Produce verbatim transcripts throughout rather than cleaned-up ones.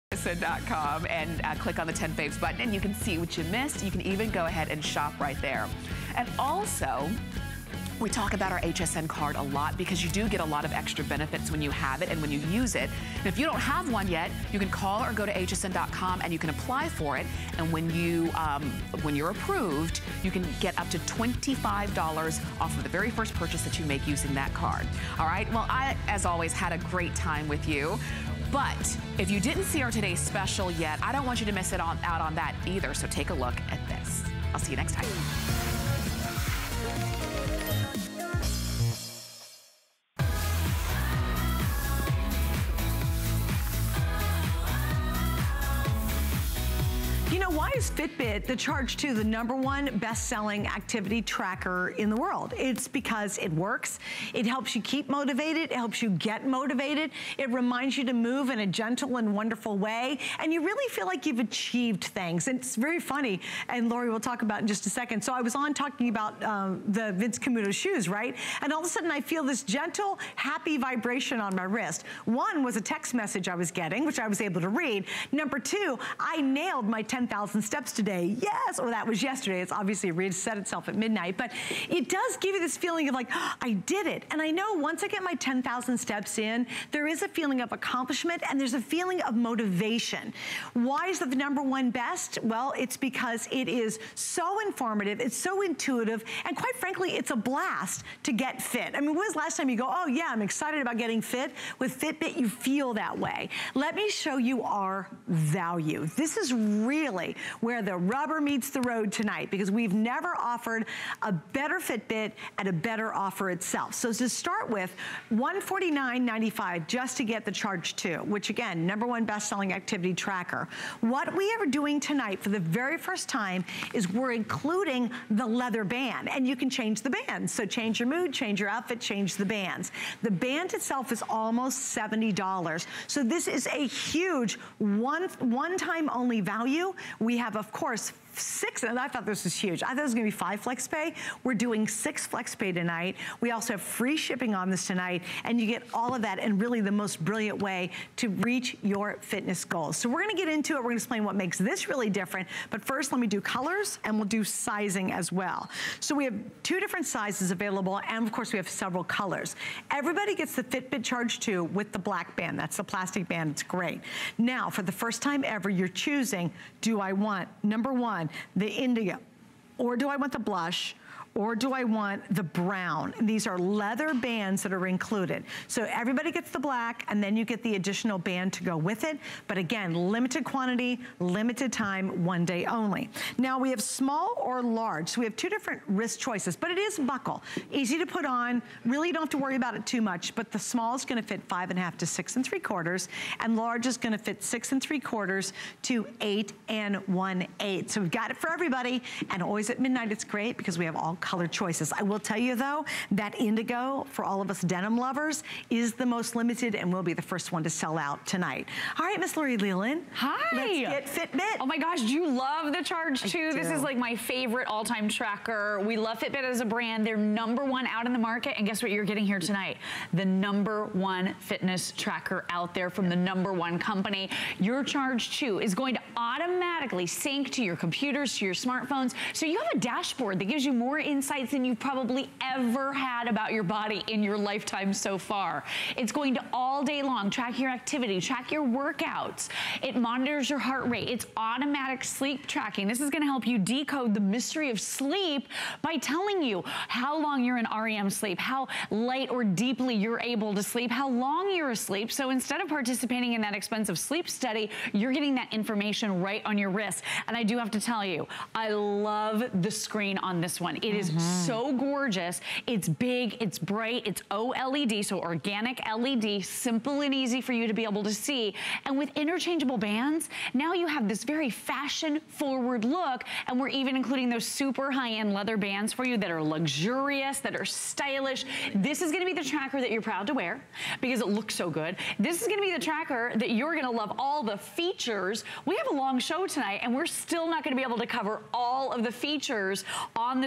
H S N dot com and uh, click on the ten faves button and you can see what you missed. You can even go ahead and shop right there. And also, we talk about our H S N card a lot because you do get a lot of extra benefits when you have it and when you use it. And if you don't have one yet, you can call or go to H S N dot com and you can apply for it. And when you um, when you're approved, you can get up to twenty-five dollars off of the very first purchase that you make using that card. All right, well, I, as always, had a great time with you. But if you didn't see our today's special yet, I don't want you to miss it on, out on that either. So take a look at this. I'll see you next time. Why is Fitbit, the Charge two, the number one best-selling activity tracker in the world? It's because it works. It helps you keep motivated. It helps you get motivated. It reminds you to move in a gentle and wonderful way. And you really feel like you've achieved things. And it's very funny. And Lori will talk about in just a second. So I was on talking about um, the Vince Camuto shoes, right? And all of a sudden I feel this gentle, happy vibration on my wrist. One was a text message I was getting, which I was able to read. Number two, I nailed my ten thousand steps today. Yes, or that was yesterday. It's obviously reset itself at midnight, but it does give you this feeling of like, oh, I did it. And I know once I get my ten thousand steps in, there is a feeling of accomplishment and there's a feeling of motivation. Why is it the number one best? Well, it's because it is so informative, it's so intuitive, and quite frankly, it's a blast to get fit. I mean, when was the last time you go, oh yeah, I'm excited about getting fit? With Fitbit, you feel that way. Let me show you our value. This is really where the rubber meets the road tonight, because we've never offered a better Fitbit at a better offer itself. So to start with, one hundred forty-nine ninety-five just to get the Charge two, which again, number one best-selling activity tracker. What we are doing tonight for the very first time is we're including the leather band, and you can change the bands. So change your mood, change your outfit, change the bands. The band itself is almost seventy dollars. So this is a huge one, one-time only value. We have, of course, six, and I thought this was huge. I thought it was gonna be five flex pay. We're doing six flex pay tonight. We also have free shipping on this tonight, and you get all of that in really the most brilliant way to reach your fitness goals. So we're gonna get into it. We're gonna explain what makes this really different, but first let me do colors, and we'll do sizing as well. So we have two different sizes available, and of course we have several colors. Everybody gets the Fitbit Charge two with the black band. That's the plastic band, it's great. Now, for the first time ever, you're choosing, do I want, number one, the indigo, or do I want the blush, or do I want the brown? And these are leather bands that are included. So everybody gets the black, and then you get the additional band to go with it. But again, limited quantity, limited time, one day only. Now we have small or large. So we have two different wrist choices, but it is buckle. Easy to put on, really don't have to worry about it too much, but the small is gonna fit five and a half to six and three quarters, and large is gonna fit six and three quarters to eight and one eighth. So we've got it for everybody, and always at midnight it's great because we have all color choices. I will tell you though, that indigo, for all of us denim lovers, is the most limited and will be the first one to sell out tonight. All right, Miss Lori Leland. Hi. Let's get Fitbit. Oh my gosh, do you love the Charge two? I This do. is like my favorite all-time tracker. We love Fitbit as a brand. They're number one out in the market, and guess what you're getting here tonight? The number one fitness tracker out there from the number one company. Your Charge two is going to automatically sync to your computers, to your smartphones, so you have a dashboard that gives you more insights than you've probably ever had about your body in your lifetime so far. It's going to all day long track your activity, track your workouts. It monitors your heart rate. It's automatic sleep tracking. This is gonna help you decode the mystery of sleep by telling you how long you're in R E M sleep, how light or deeply you're able to sleep, how long you're asleep. So instead of participating in that expensive sleep study, you're getting that information right on your wrist. And I do have to tell you, I love the screen on this one. It is Mm-hmm. so gorgeous. It's big, it's bright, it's O L E D, so organic L E D, simple and easy for you to be able to see. And with interchangeable bands, now you have this very fashion-forward look, and we're even including those super high-end leather bands for you that are luxurious, that are stylish. This is gonna be the tracker that you're proud to wear because it looks so good. This is gonna be the tracker that you're gonna love all the features. We have a long show tonight, and we're still not gonna be able to cover all of the features on the Charge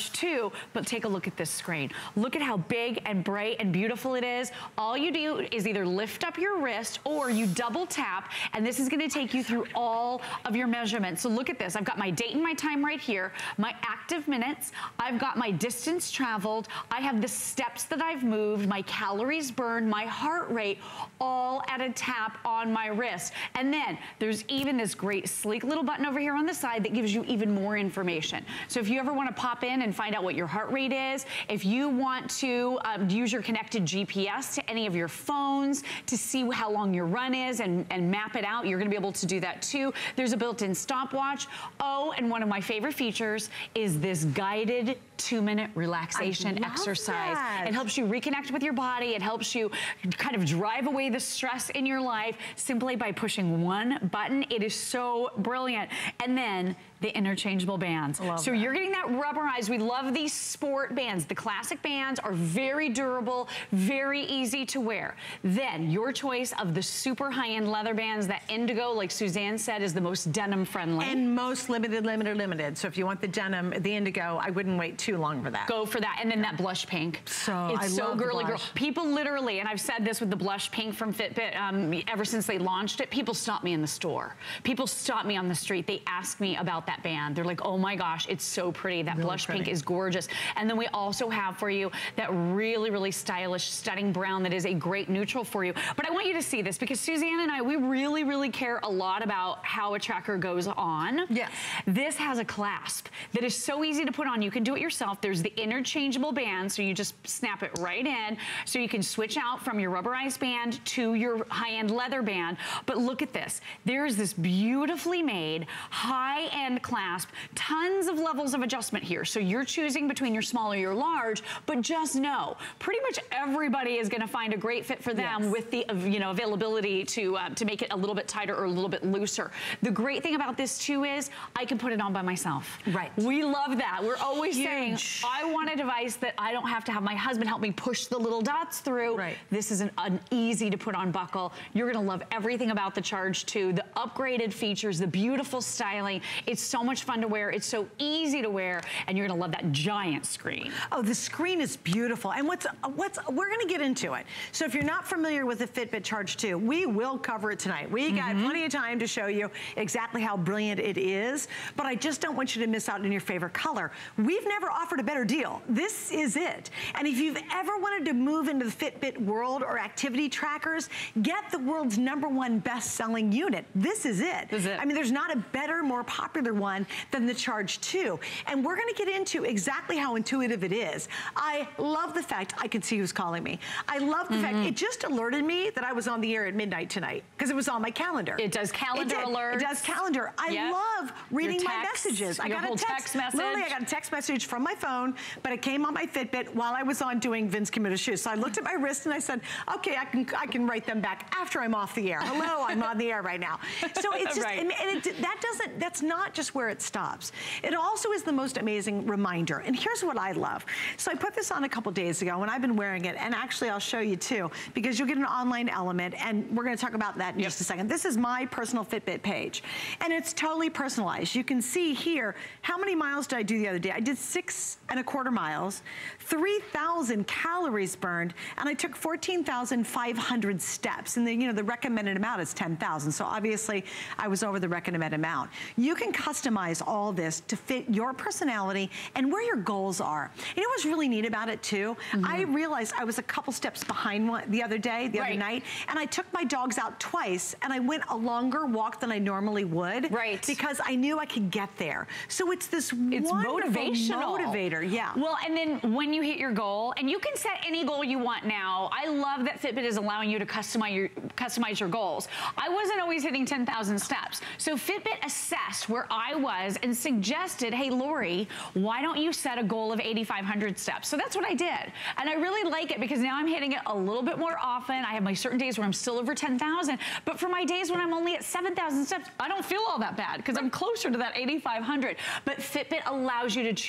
Charge two, but take a look at this screen. Look at how big and bright and beautiful it is. All you do is either lift up your wrist or you double tap, and this is gonna take you through all of your measurements. So look at this. I've got my date and my time right here, my active minutes, I've got my distance traveled, I have the steps that I've moved, my calories burned, my heart rate, all at a tap on my wrist. And then there's even this great sleek little button over here on the side that gives you even more information. So if you ever want to pop in and find out what your heart rate is, if you want to um, use your connected G P S to any of your phones to see how long your run is and, and map it out, you're going to be able to do that too. There's a built-in stopwatch. Oh, and one of my favorite features is this guided two-minute relaxation exercise. That. It helps you reconnect with your body. It helps you kind of drive away the stress in your life simply by pushing one button. It is so brilliant. And then the interchangeable bands. So that. You're getting that rubberized. We love these sport bands. The classic bands are very durable, very easy to wear. Then your choice of the super high-end leather bands, that indigo, like Suzanne said, is the most denim friendly. And most limited, limited, limited. So if you want the denim, the indigo, I wouldn't wait too long for that. Go for that. And then that blush pink. So it's I so love girly the girl. blush. People literally, and I've said this with the blush pink from Fitbit, um, ever since they launched it, people stop me in the store. People stop me on the street. They ask me about that band. They're like, oh my gosh, it's so pretty. That Really blush pretty. pink is gorgeous. And then we also have for you that really, really stylish, stunning brown that is a great neutral for you. But I want you to see this because Suzanne and I, we really, really care a lot about how a tracker goes on. Yes. This has a clasp that is so easy to put on. You can do it yourself. There's the interchangeable band, so you just snap it right in. So you can switch out from your rubberized band to your high-end leather band. But look at this. There's this beautifully made high-end clasp, tons of levels of adjustment here. So you're choosing between your small or your large, but just know, pretty much everybody is gonna find a great fit for them Yes. with the you know availability to, uh, to make it a little bit tighter or a little bit looser. The great thing about this too is I can put it on by myself. Right. We love that. We're always Huge. saying, I want a device that I don't have to have my husband help me push the little dots through. Right. This is an, an easy to put on buckle. You're gonna love everything about the Charge two, the upgraded features, the beautiful styling. It's so much fun to wear. It's so easy to wear, and you're gonna love that giant screen. Oh, the screen is beautiful. And what's, what's, we're gonna get into it. So if you're not familiar with the Fitbit Charge two, we will cover it tonight. We Mm-hmm. got plenty of time to show you exactly how brilliant it is, but I just don't want you to miss out on your favorite color. We've never offered a better deal. This is it. And if you've ever wanted to move into the Fitbit world or activity trackers, get the world's number one best-selling unit. This is it. This is it. I mean, there's not a better, more popular one than the Charge two. And we're gonna get into exactly how intuitive it is. I love the fact I can see who's calling me. I love the mm-hmm. fact it just alerted me that I was on the air at midnight tonight because it was on my calendar. It does calendar it alerts. It does calendar. I yep. love reading Your my text, messages. I your got whole a text, text message. Literally, I got a text message from my phone, but it came on my Fitbit while I was on doing Vince Camuto's shoes. So I looked at my wrist and I said, okay, I can I can write them back after I'm off the air. Hello, I'm on the air right now. So it's just, right. and, and it, that doesn't, that's not just where it stops. It also is the most amazing reminder. And here's what I love. So I put this on a couple days ago and I've been wearing it, and actually I'll show you too, because you'll get an online element, and we're gonna talk about that in yep. just a second. This is my personal Fitbit page, and it's totally personalized. You can see here, how many miles did I do the other day? I did six and a quarter miles, three thousand calories burned, and I took fourteen thousand five hundred steps. And the, you know, the recommended amount is ten thousand. So obviously I was over the recommended amount. You can customize all this to fit your personality and where your goals are. You know what's really neat about it too? Mm-hmm. I realized I was a couple steps behind one the other day, the right. other night, and I took my dogs out twice, and I went a longer walk than I normally would. Right. Because I knew I could get there. So it's this it's motivational motivator, yeah. Well, and then when you hit your goal, and you can set any goal you want now. I love that Fitbit is allowing you to customize your, customize your goals. I wasn't always hitting ten thousand steps. So Fitbit assessed where I was and suggested, hey, Lori, why don't you set a goal of eighty-five hundred steps? So that's what I did. And I really like it because now I'm hitting it a little bit more often. I have my certain days where I'm still over ten thousand, but for my days when I'm only at seven thousand steps, I don't feel all that bad because I'm closer to that eighty-five hundred. But Fitbit allows you to choose your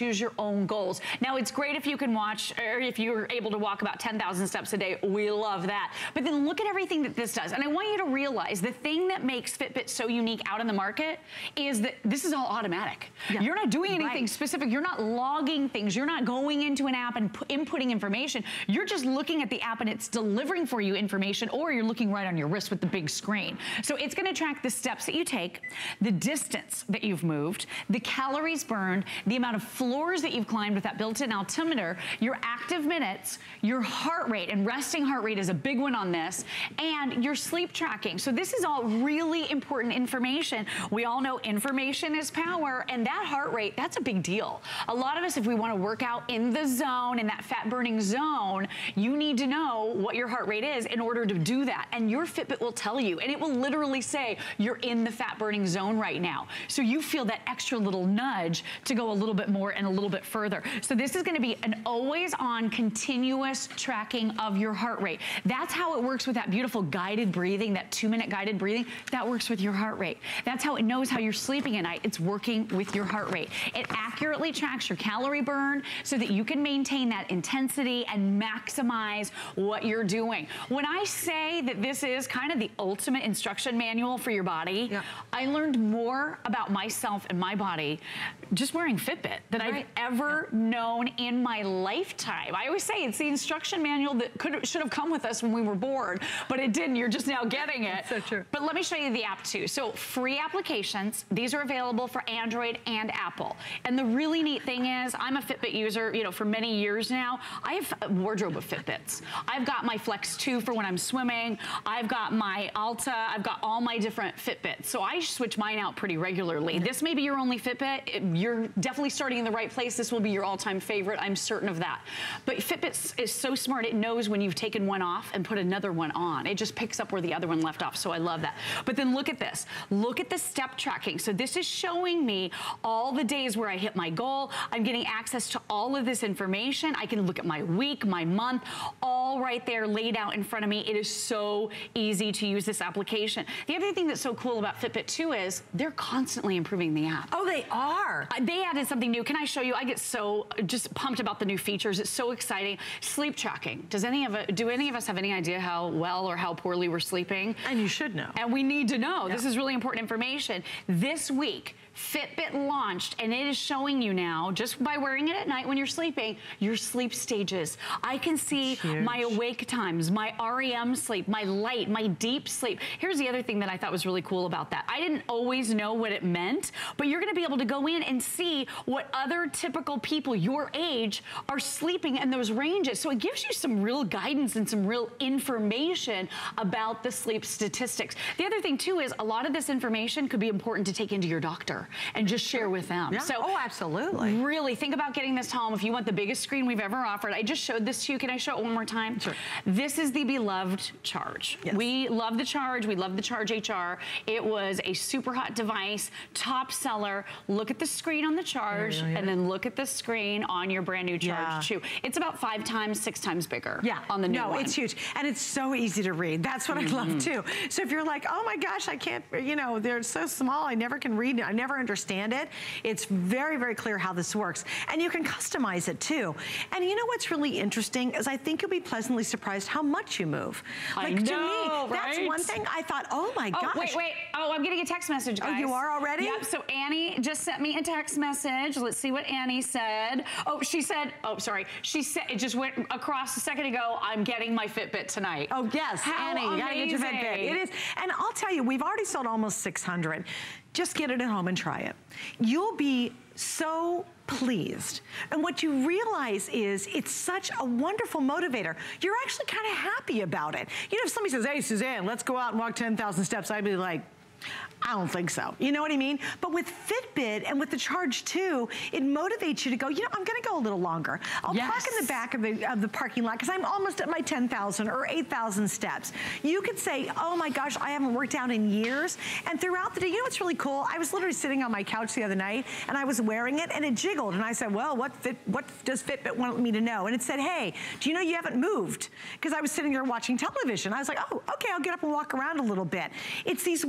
own goals. Now, it's great if you can watch, or if you're able to walk about ten thousand steps a day. We love that. But then look at everything that this does. And I want you to realize the thing that makes Fitbit so unique out in the market is that this is all automatic. Yeah. You're not doing anything right. specific. You're not logging things. You're not going into an app and inputting information. You're just looking at the app and it's delivering for you information, or you're looking right on your wrist with the big screen. So it's going to track the steps that you take, the distance that you've moved, the calories burned, the amount of floors that you've climbed with that built-in altimeter, your active minutes, your heart rate, and resting heart rate is a big one on this, and your sleep tracking. So this is all really important information. We all know information is power, and that heart rate, that's a big deal. A lot of us, if we want to work out in the zone, in that fat burning zone, you need to know what your heart rate is in order to do that. And your Fitbit will tell you, and it will literally say you're in the fat burning zone right now. So you feel that extra little nudge to go a little bit more and a little bit further. So this is going to be an always on continuous tracking of your heart rate. That's how it works with that beautiful guided breathing, that two minute guided breathing. That works with your heart rate. That's how it knows how you're sleeping at night. It's working with your heart rate. It accurately tracks your calorie burn so that you can maintain that intensity and maximize what you're doing. When I say that this is kind of the ultimate instruction manual for your body, yeah. I learned more about myself and my body just wearing Fitbit than right. I've ever yeah. known in my lifetime. I always say it's the instruction manual that could should have come with us when we were born, but it didn't. You're just now getting it. That's so true. But let me show you the app too. So free applications. These are available for Android and Apple. And the really neat thing is, I'm a Fitbit user, you know, for many years now. I have a wardrobe of Fitbits. I've got my Flex two for when I'm swimming. I've got my Alta. I've got all my different Fitbits. So I switch mine out pretty regularly. This may be your only Fitbit. You're definitely starting in the right place. This will be your all-time favorite. I'm certain of that. But Fitbit is so smart. It knows when you've taken one off and put another one on. It just picks up where the other one left off. So I love that. But then look at this. Look at the step tracking. So this is showing me all the days where I hit my goal. I'm getting access to all of this information. I can look at my week, my month, all right there laid out in front of me. It is so easy to use this application. The other thing that's so cool about Fitbit too is they're constantly improving the app. Oh, they are. Uh, they added something new. Can I show you? I get so just pumped about the new features. It's so exciting. Sleep tracking. Does any of it, do any of us have any idea how well or how poorly we're sleeping? And you should know. And we need to know. Yeah. This is really important information. This week, Fitbit launched, and it is showing you now, just by wearing it at night when you're sleeping, your sleep stages. I can see my awake times, my R E M sleep, my light, my deep sleep. Here's the other thing that I thought was really cool about that. I didn't always know what it meant, but you're gonna be able to go in and see what other typical people your age are sleeping in those ranges. So it gives you some real guidance and some real information about the sleep statistics. The other thing too is a lot of this information could be important to take into your doctor and just share with them. Yeah. So oh, absolutely. Really think about getting this home if you want the biggest screen we've ever offered. I just showed this to you. Can I show it one more time? Sure. This is the beloved Charge. Yes. We love the Charge. We love the Charge H R. It was a super hot device, top seller. Look at the screen on the Charge, yeah, yeah, yeah. and then look at the screen on your brand new Charge yeah. two. It's about five times, six times bigger yeah. on the new no, one. No, it's huge. And it's so easy to read. That's what mm-hmm. I love too. So if you're like, oh my gosh, I can't, you know, they're so small, I never can read it, I never understand it. It's very, very clear how this works. And you can customize it too. And you know what's really interesting is I think you'll be pleasantly surprised how much you move. I like know, to me, right? that's one thing I thought, oh my oh, gosh. Wait, wait. Oh, I'm getting a text message, guys. Oh, you are already? Yep, so Annie just sent me a text message. Let's see what Annie said. Oh, she said, oh, sorry. She said, it just went across a second ago, I'm getting my Fitbit tonight. Oh, yes, how Annie, you gotta get your Fitbit. It is, and I'll tell you, we've already sold almost six hundred. Just get it at home and try it. You'll be so pleased. And what you realize is it's such a wonderful motivator. You're actually kind of happy about it. You know, if somebody says, hey, Suzanne, let's go out and walk ten thousand steps, I'd be like, I don't think so. You know what I mean? But with Fitbit and with the Charge two, it motivates you to go, you know, I'm gonna go a little longer. I'll yes. park in the back of the, of the parking lot because I'm almost at my ten thousand or eight thousand steps. You could say, oh my gosh, I haven't worked out in years. And throughout the day, you know what's really cool? I was literally sitting on my couch the other night and I was wearing it and it jiggled. And I said, well, what, Fit, what does Fitbit want me to know? And it said, hey, do you know you haven't moved? Because I was sitting there watching television. I was like, oh, okay, I'll get up and walk around a little bit. It's these wonderful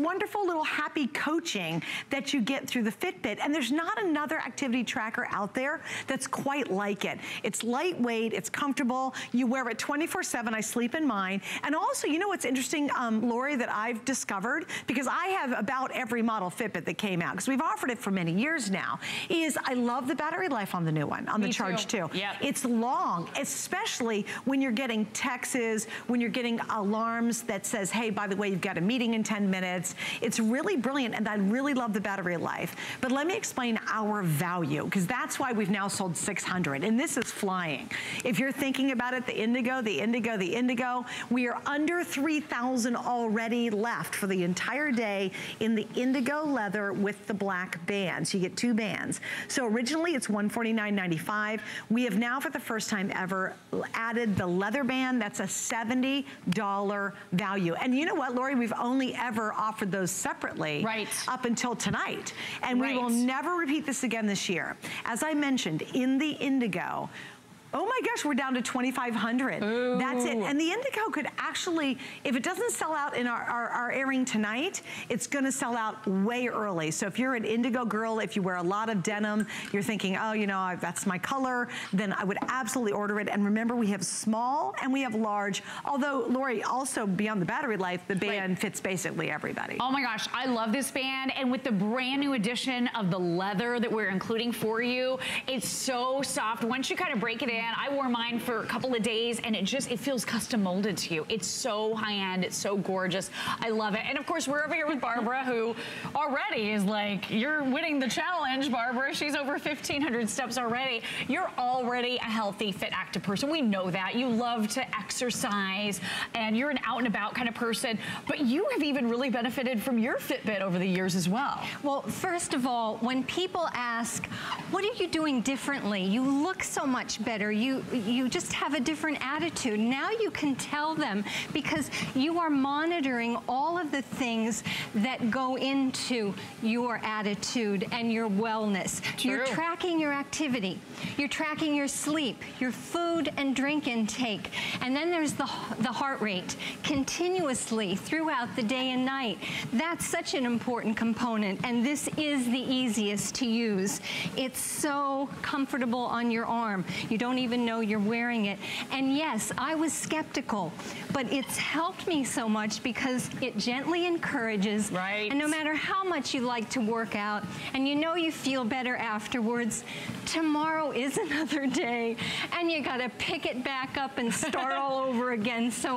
wonderful little happy coaching that you get through the Fitbit, and there's not another activity tracker out there that's quite like it. It's lightweight, it's comfortable, you wear it twenty-four seven, I sleep in mine, and also, you know what's interesting, um, Lori, that I've discovered, because I have about every model Fitbit that came out, because we've offered it for many years now, is I love the battery life on the new one, on Me the Charge too. two. Yep. It's long, especially when you're getting texts, when you're getting alarms that says, hey, by the way, you've got a meeting in ten minutes. It's really brilliant, and I really love the battery life. But let me explain our value, because that's why we've now sold six hundred, and this is flying. If you're thinking about it, the Indigo, the Indigo, the Indigo, we are under three thousand already left for the entire day in the Indigo leather with the black bands. You get two bands. So originally it's one forty-nine ninety-five. We have now, for the first time ever, added the leather band. That's a seventy dollar value. And you know what, Lori? We've only ever offered those separately right. up until tonight. And right. we will never repeat this again this year. As I mentioned, in the Indigo, oh my gosh, we're down to twenty-five hundred. Ooh. That's it. And the Indigo could actually, if it doesn't sell out in our, our, our airing tonight, it's gonna sell out way early. So if you're an Indigo girl, if you wear a lot of denim, you're thinking, oh, you know, that's my color, then I would absolutely order it. And remember, we have small and we have large. Although, Lori, also beyond the battery life, the band right. fits basically everybody. Oh my gosh, I love this band. And with the brand new addition of the leather that we're including for you, it's so soft. Once you kind of break it in, I wore mine for a couple of days, and it just, it feels custom molded to you. It's so high-end, it's so gorgeous. I love it. And of course, we're over here with Barbara, who already is like, you're winning the challenge, Barbara. She's over fifteen hundred steps already. You're already a healthy, fit, active person. We know that. You love to exercise, and you're an out and about kind of person, but you have even really benefited from your Fitbit over the years as well. Well, first of all, when people ask, what are you doing differently? You look so much better. You, you just have a different attitude. Now you can tell them, because you are monitoring all of the things that go into your attitude and your wellness. True. You're tracking your activity. You're tracking your sleep, your food and drink intake. And then there's the, the heart rate continuously throughout the day and night. That's such an important component, and this is the easiest to use. It's so comfortable on your arm. You don't even know you're wearing it. And yes, I was skeptical, but it's helped me so much because it gently encourages. Right. And no matter how much you like to work out, and you know you feel better afterwards, tomorrow is another day, and you gotta pick it back up and start all over again. So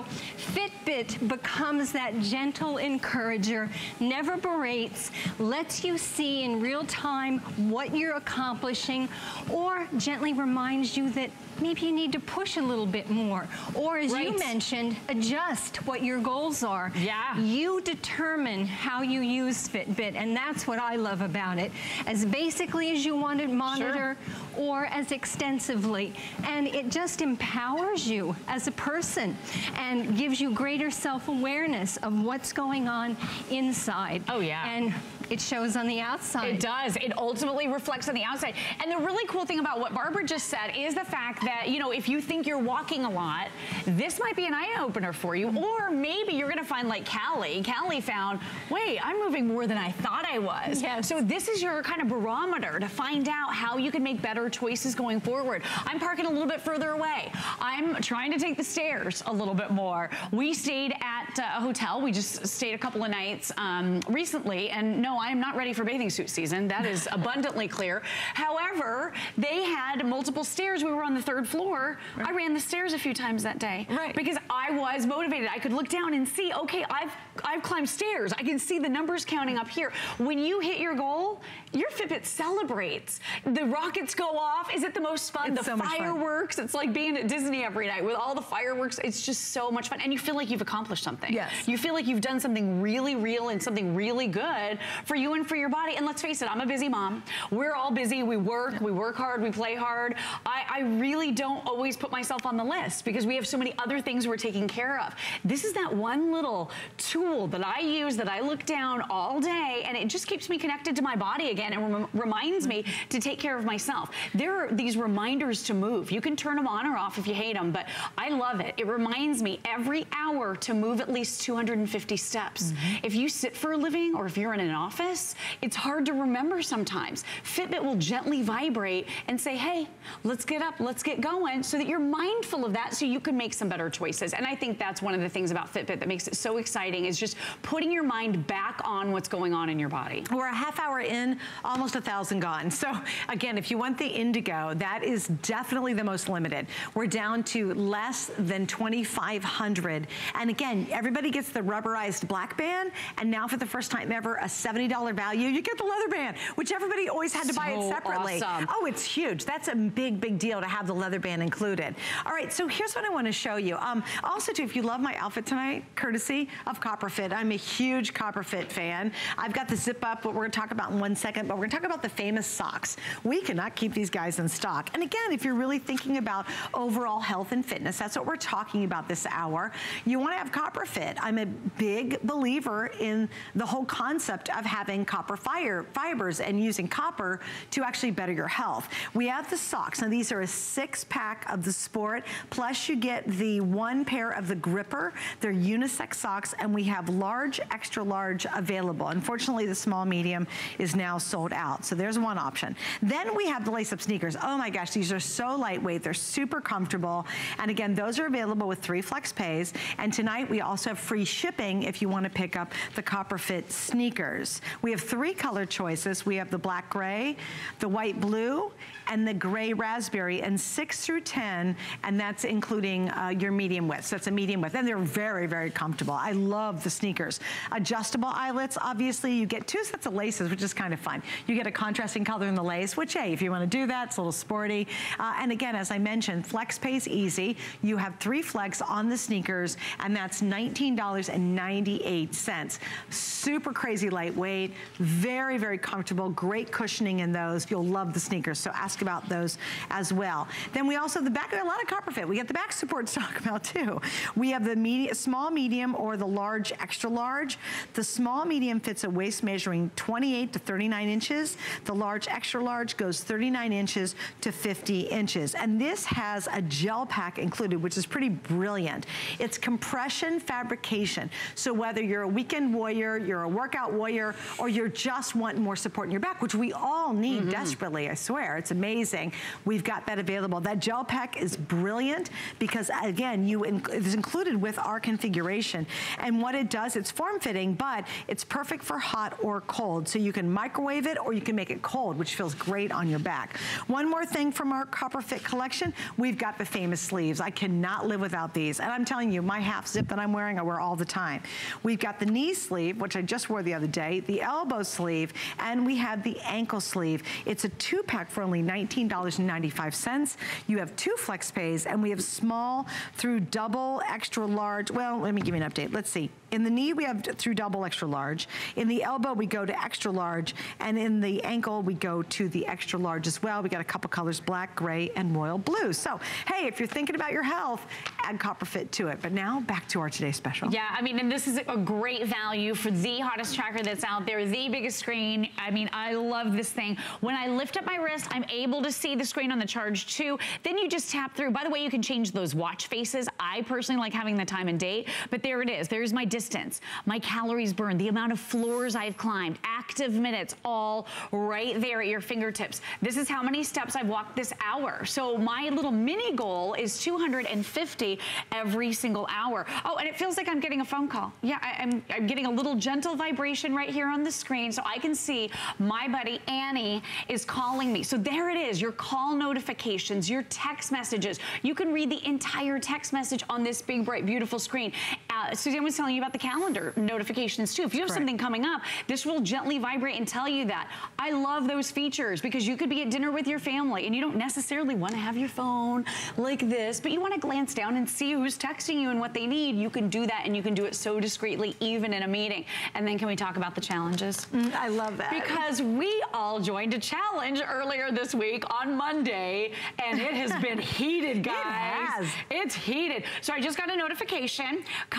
Fitbit becomes that gentle encourager, never berates, lets you see in real time what you're accomplishing, or gently reminds you that maybe you need to push a little bit more. Or as right. you mentioned, adjust what your goals are. Yeah. You determine how you use Fitbit, and that's what I love about it. As basically as you want to monitor, sure. or as extensively. And it just empowers you as a person and gives you greater self-awareness of what's going on inside. Oh, yeah. And it shows on the outside. It does. It ultimately reflects on the outside. And the really cool thing about what Barbara just said is the fact that, you know, if you think you're walking a lot, this might be an eye-opener for you. Or maybe you're going to find, like Callie. Callie found, wait, I'm moving more than I thought I was. Yes. So this is your kind of barometer to find out how you can make better choices going forward. I'm parking a little bit further away. I'm trying to take the stairs a little bit more. We stayed at a hotel. We just stayed a couple of nights um, recently, and no, I am not ready for bathing suit season. That is abundantly clear. However, they had multiple stairs. We were on the third floor. Right. I ran the stairs a few times that day. Right. Because I was motivated. I could look down and see, okay, I've I've climbed stairs. I can see the numbers counting up here. When you hit your goal, your Fitbit celebrates. The rockets go off. Is it the most fun? It's the so fireworks. It's like being at Disney every night with all the fireworks. It's just so much fun. And you feel like you've accomplished something. Yes. You feel like you've done something really real and something really good for you and for your body. And let's face it, I'm a busy mom. We're all busy. We work, yeah. we work hard, we play hard. I, I really don't always put myself on the list because we have so many other things we're taking care of. This is that one little tool tool that I use, that I look down all day, and it just keeps me connected to my body again and rem reminds me to take care of myself. There are these reminders to move. You can turn them on or off if you hate them, but I love it. It reminds me every hour to move at least two hundred fifty steps. Mm-hmm. If you sit for a living or if you're in an office, it's hard to remember sometimes. Fitbit will gently vibrate and say, hey, let's get up, let's get going, so that you're mindful of that so you can make some better choices. And I think that's one of the things about Fitbit that makes it so exciting, is just putting your mind back on what's going on in your body. We're a half hour in, almost a thousand gone. So again, if you want the Indigo, that is definitely the most limited. We're down to less than twenty-five hundred. And again, everybody gets the rubberized black band, and now for the first time ever, a seventy dollar value, you get the leather band, which everybody always had to so buy it separately. Awesome. Oh, it's huge. That's a big, big deal to have the leather band included. All right, so here's what I want to show you. Um, also, too, if you love my outfit tonight, courtesy of Copperfit. I'm a huge Copperfit fan. I've got the zip up, what we're going to talk about in one second, but we're going to talk about the famous socks. We cannot keep these guys in stock. And again, if you're really thinking about overall health and fitness, that's what we're talking about this hour. You want to have Copperfit. I'm a big believer in the whole concept of having copper fire, fibers and using copper to actually better your health. We have the socks. Now, these are a six pack of the Sport, plus you get the one pair of the Gripper. They're unisex socks, and we have large, extra large available. Unfortunately, the small medium is now sold out. So there's one option. Then we have the lace-up sneakers. Oh my gosh, these are so lightweight. They're super comfortable. And again, those are available with three flex pays. And tonight we also have free shipping if you want to pick up the Copperfit sneakers. We have three color choices. We have the black gray, the white blue, and the gray raspberry, and six through ten, and that's including uh, your medium width. So it's a medium width, and they're very, very comfortable. I love the sneakers. Adjustable eyelets, obviously. You get two sets of laces, which is kind of fun. You get a contrasting color in the lace, which, hey, if you want to do that, it's a little sporty. Uh, and again, as I mentioned, flex pays easy. You have three flex on the sneakers, and that's nineteen ninety-eight. Super crazy lightweight, very, very comfortable, great cushioning in those. You'll love the sneakers, so ask about those as well. Then we also have the back, a lot of Copperfit. We get the back support to talk about too. We have the medium, small, medium, or the large, extra large. The small medium fits a waist measuring twenty-eight to thirty-nine inches. The large, extra large goes thirty-nine inches to fifty inches. And this has a gel pack included, which is pretty brilliant. It's compression fabrication. So whether you're a weekend warrior, you're a workout warrior, or you're just wanting more support in your back, which we all need mm-hmm. desperately, I swear. It's amazing. We've got that available. That gel pack is brilliant because, again, you inc it's included with our configuration. And what it does, it's form-fitting, but it's perfect for hot or cold. So you can microwave it or you can make it cold, which feels great on your back. One more thing from our Copperfit collection, we've got the famous sleeves. I cannot live without these. And I'm telling you, my half zip that I'm wearing, I wear all the time. We've got the knee sleeve, which I just wore the other day, the elbow sleeve, and we have the ankle sleeve. It's a two pack for only nineteen ninety-five. You have two flex pays, and we have small through double, extra large. Well, let me give you an update. Let's see. In the knee, we have through double extra large. In the elbow, we go to extra large. And in the ankle, we go to the extra large as well. We got a couple colors, black, gray, and royal blue. So, hey, if you're thinking about your health, add Copperfit to it. But now, back to our today's special. Yeah, I mean, and this is a great value for the hottest tracker that's out there, the biggest screen. I mean, I love this thing. When I lift up my wrist, I'm able to see the screen on the Charge two. Then you just tap through. By the way, you can change those watch faces. I personally like having the time and date, but there it is. There's my distance, my calories burned, the amount of floors I've climbed, active minutes, all right there at your fingertips. This is how many steps I've walked this hour. So my little mini goal is two hundred fifty every single hour. Oh, and it feels like I'm getting a phone call. Yeah, I, I'm, I'm getting a little gentle vibration right here on the screen, so I can see my buddy Annie is calling me. So there it is, your call notifications, your text messages. You can read the entire text message on this big, bright, beautiful screen. Uh, Suzanne was telling you about the calendar notifications too. If you have Correct. something coming up, this will gently vibrate and tell you that. I love those features because you could be at dinner with your family and you don't necessarily want to have your phone like this, but you want to glance down and see who's texting you and what they need. You can do that, and you can do it so discreetly, even in a meeting. And then can we talk about the challenges? Mm, I love that. Because we all joined a challenge earlier this week on Monday, and it has been heated, guys. It has. It's heated. So I just got a notification. Come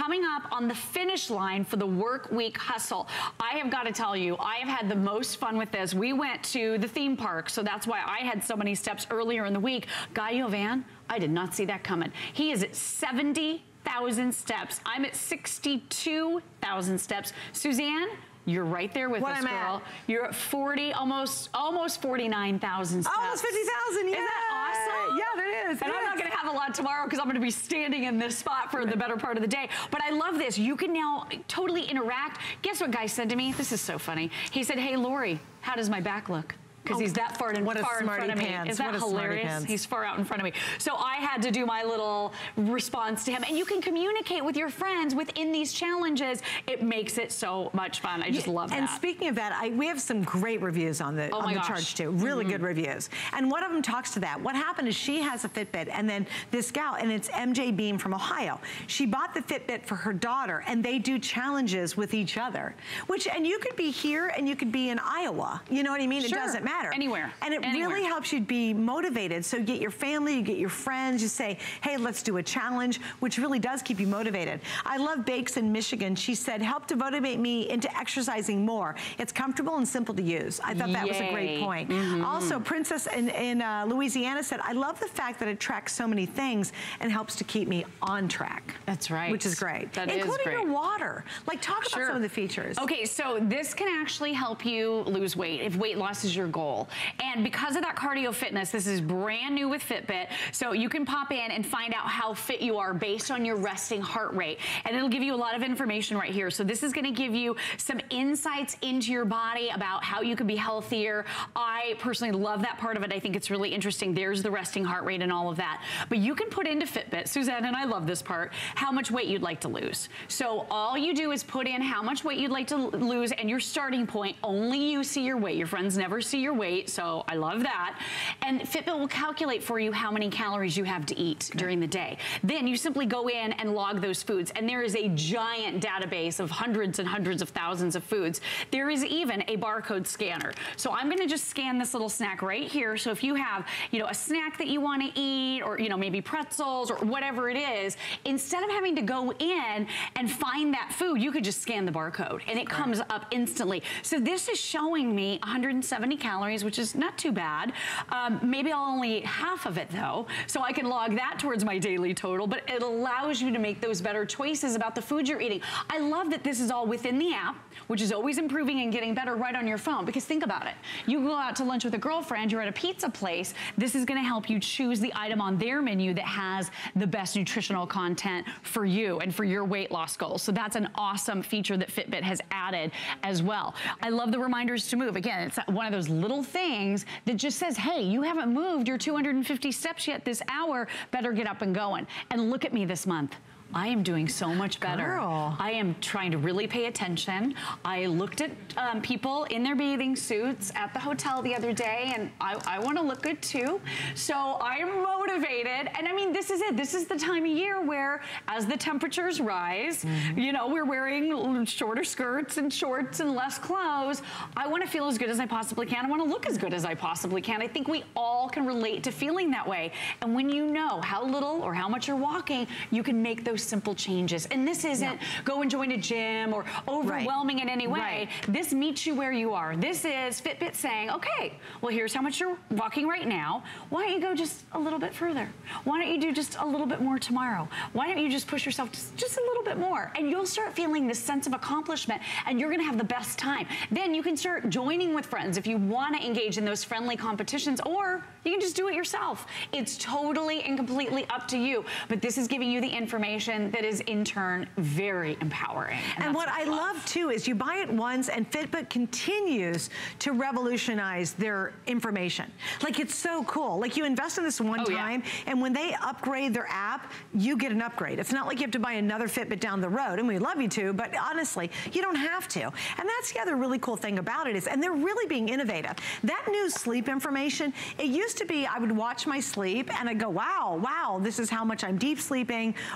coming up on the finish line for the work week hustle. I have got to tell you, I have had the most fun with this. We went to the theme park, so that's why I had so many steps earlier in the week. Guy Yovan, I did not see that coming. He is at seventy thousand steps. I'm at sixty-two thousand steps. Suzanne, you're right there with what us, I'm girl. At. You're at forty, almost, almost forty-nine thousand steps. Almost fifty thousand, yeah. Isn't that awesome? Yeah, that is. And it I'm is. not gonna have a lot tomorrow because I'm gonna be standing in this spot for the better part of the day. But I love this. You can now totally interact. Guess what Guy said to me? This is so funny. He said, hey, Lori, how does my back look? Because oh, he's that far, in, what far in front of me. Pants. Is that what hilarious? He's far out in front of me. So I had to do my little response to him. And you can communicate with your friends within these challenges. It makes it so much fun. I just yeah, love that. And speaking of that, I, we have some great reviews on the, oh on the gosh. charge too. Really mm-hmm. good reviews. And one of them talks to that. What happened is she has a Fitbit, and then this gal, and it's M J Beam from Ohio. She bought the Fitbit for her daughter, and they do challenges with each other. Which, and you could be here, and you could be in Iowa. You know what I mean? Sure. It doesn't matter. Anywhere. And it Anywhere. really helps you be motivated. So you get your family, you get your friends, you say, hey, let's do a challenge, which really does keep you motivated. I love Bakes in Michigan. She said, help to motivate me into exercising more. It's comfortable and simple to use. I thought that Yay. was a great point. Mm-hmm. Also, Princess in, in uh, Louisiana said, I love the fact that it tracks so many things and helps to keep me on track. That's right. Which is great. That Including is great. your water. Like, talk sure. about some of the features. Okay, so this can actually help you lose weight if weight loss is your goal. And because of that cardio fitness, this is brand new with Fitbit. So you can pop in and find out how fit you are based on your resting heart rate. And it'll give you a lot of information right here. So this is gonna give you some insights into your body about how you can be healthier. I personally love that part of it. I think it's really interesting. There's the resting heart rate and all of that. But you can put into Fitbit, Suzanne, and I love this part, how much weight you'd like to lose. So all you do is put in how much weight you'd like to lose and your starting point. Only you see your weight. Your friends never see your weight, so I love that. And Fitbit will calculate for you how many calories you have to eat okay. during the day. Then you simply go in and log those foods. And there is a giant database of hundreds and hundreds of thousands of foods. There is even a barcode scanner. So I'm gonna just scan this little snack right here. So if you have, you know, a snack that you wanna eat, or, you know, maybe pretzels or whatever it is, instead of having to go in and find that food, you could just scan the barcode and it comes up instantly. So this is showing me one hundred seventy calories, which is not too bad. Um, maybe I'll only eat half of it though, so I can log that towards my daily total, but it allows you to make those better choices about the food you're eating. I love that this is all within the app, which is always improving and getting better right on your phone, because think about it. You go out to lunch with a girlfriend, you're at a pizza place, this is gonna help you choose the item on their menu that has the best nutritional content for you and for your weight loss goals. So that's an awesome feature that Fitbit has added as well. I love the reminders to move. Again, it's one of those little things that just says, hey, you haven't moved your two hundred fifty steps yet this hour, better get up and going. And look at me this month. I am doing so much better. Girl. I am trying to really pay attention. I looked at um, people in their bathing suits at the hotel the other day, and I, I want to look good too. So I'm motivated. And I mean, this is it. This is the time of year where, as the temperatures rise, mm-hmm. you know, we're wearing shorter skirts and shorts and less clothes. I want to feel as good as I possibly can. I want to look as good as I possibly can. I think we all can relate to feeling that way. And when you know how little or how much you're walking, you can make those simple changes. And this isn't yeah. go and join a gym or overwhelming right. in any way. Right. This meets you where you are. This is Fitbit saying, okay, well, here's how much you're walking right now. Why don't you go just a little bit further? Why don't you do just a little bit more tomorrow? Why don't you just push yourself just, just a little bit more? And you'll start feeling this sense of accomplishment, and you're gonna have the best time. Then you can start joining with friends if you wanna engage in those friendly competitions, or you can just do it yourself. It's totally and completely up to you. But this is giving you the information that is in turn very empowering. And, and what I love. love too is you buy it once and Fitbit continues to revolutionize their information. Like, it's so cool. Like, you invest in this one oh, time yeah. and when they upgrade their app, you get an upgrade. It's not like you have to buy another Fitbit down the road, and we love you to, but honestly, you don't have to. And that's the other really cool thing about it is, and they're really being innovative. That new sleep information, it used to be I would watch my sleep and I'd go, wow, wow, this is how much I'm deep sleeping or sleep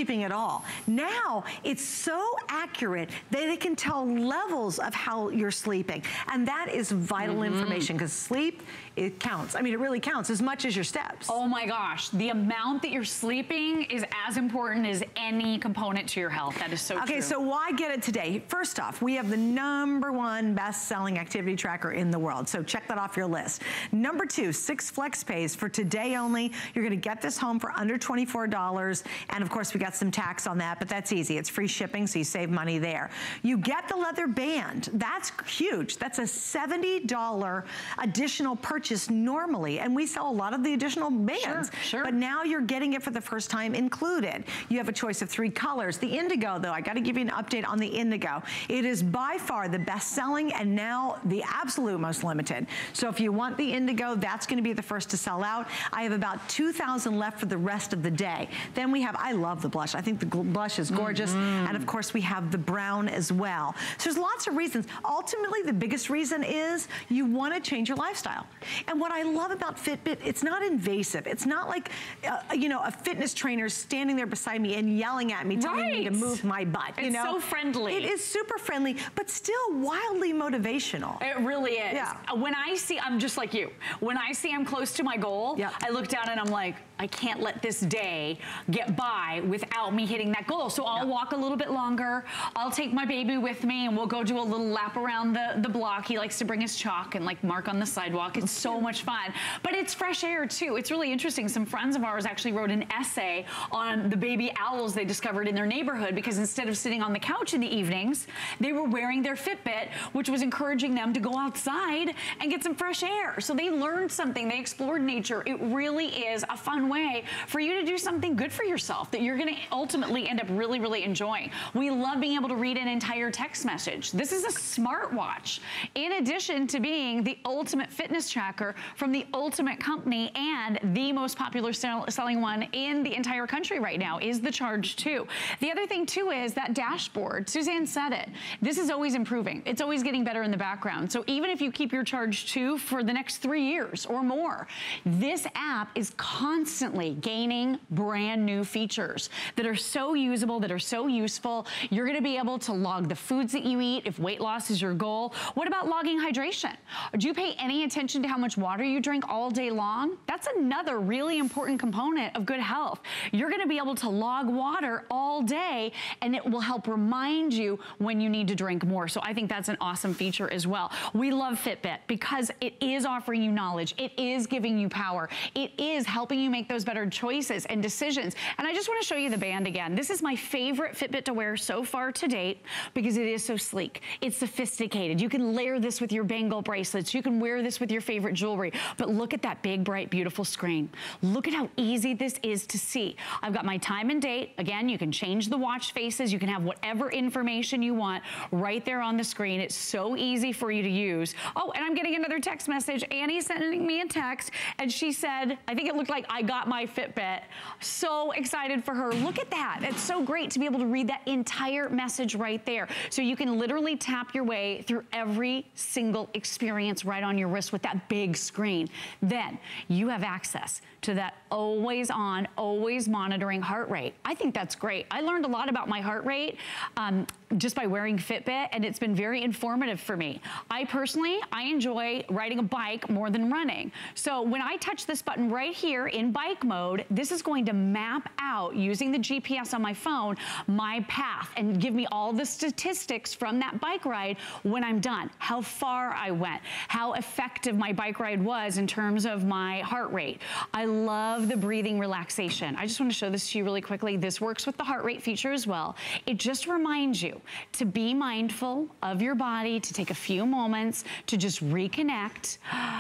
sleeping at all. Now, it's so accurate that it can tell levels of how you're sleeping. And that is vital mm-hmm. information, because sleep, it counts. I mean, it really counts as much as your steps. Oh my gosh, the amount that you're sleeping is as important as any component to your health. That is so okay, true. So why get it today? First off, we have the number one best-selling activity tracker in the world, so check that off your list. Number two, six flex pays for today only. You're gonna get this home for under twenty-four dollars, and of course we got some tax on that, but that's easy. It's free shipping, so you save money there. You get the leather band. That's huge. That's a seventy dollar additional purchase normally, and we sell a lot of the additional bands. Sure, sure. But now you're getting it for the first time included. You have a choice of three colors. The indigo, though, I gotta give you an update on the indigo. It is by far the best selling and now the absolute most limited. So if you want the indigo, that's gonna be the first to sell out. I have about two thousand left for the rest of the day. Then we have, I love the blush. I think the blush is gorgeous. Mm-hmm. And of course we have the brown as well. So there's lots of reasons. Ultimately, the biggest reason is you wanna change your lifestyle. And what I love about Fitbit, it's not invasive. It's not like, uh, you know, a fitness trainer standing there beside me and yelling at me, telling right. me to move my butt. You it's know? so friendly. It is super friendly, but still wildly motivational. It really is. Yeah. When I see, I'm just like you. When I see I'm close to my goal, yep. I look down and I'm like, I can't let this day get by without me hitting that goal. So I'll yep. walk a little bit longer. I'll take my baby with me and we'll go do a little lap around the, the block. He likes to bring his chalk and like mark on the sidewalk. It's so much fun. But it's fresh air too. It's really interesting. Some friends of ours actually wrote an essay on the baby owls they discovered in their neighborhood, because instead of sitting on the couch in the evenings, they were wearing their Fitbit, which was encouraging them to go outside and get some fresh air. So they learned something. They explored nature. It really is a fun way for you to do something good for yourself that you're going to ultimately end up really, really enjoying. We love being able to read an entire text message. This is a smartwatch, in addition to being the ultimate fitness tracker from the ultimate company, and the most popular sell selling one in the entire country right now is the Charge two. The other thing too is that dashboard. Suzanne said it. This is always improving. It's always getting better in the background. So even if you keep your Charge two for the next three years or more, this app is constantly gaining brand new features that are so usable, that are so useful. You're gonna be able to log the foods that you eat if weight loss is your goal. What about logging hydration? Do you pay any attention to how much water you drink all day long? That's another really important component of good health. You're gonna be able to log water all day, and it will help remind you when you need to drink more. So I think that's an awesome feature as well. We love Fitbit because it is offering you knowledge. It is giving you power. It is helping you make those better choices and decisions. And I just wanna show you the band again. This is my favorite Fitbit to wear so far to date because it is so sleek. It's sophisticated. You can layer this with your bangle bracelets. You can wear this with your favorite jewelry. But look at that big, bright, beautiful screen. Look at how easy this is to see. I've got my time and date. Again, you can change the watch faces. You can have whatever information you want right there on the screen. It's so easy for you to use. Oh, and I'm getting another text message. Annie's sending me a text, and she said, I think it looked like I got my Fitbit. So excited for her. Look at that. It's so great to be able to read that entire message right there. So you can literally tap your way through every single experience right on your wrist with that big screen. Then you have access to that always on, always monitoring heart rate. I think that's great. I learned a lot about my heart rate um, just by wearing Fitbit, and it's been very informative for me. I personally, I enjoy riding a bike more than running. So when I touch this button right here in bike mode, this is going to map out, using the G P S on my phone, my path and give me all the statistics from that bike ride when I'm done. How far I went, how effective my bike ride was in terms of my heart rate. I love the breathing relaxation. I just want to show this to you really quickly. This works with the heart rate feature as well. It just reminds you to be mindful of your body, to take a few moments to just reconnect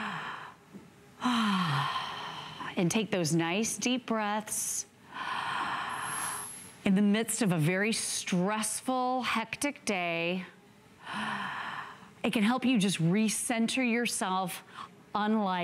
and take those nice deep breaths in the midst of a very stressful, hectic day. It can help you just recenter yourself unlike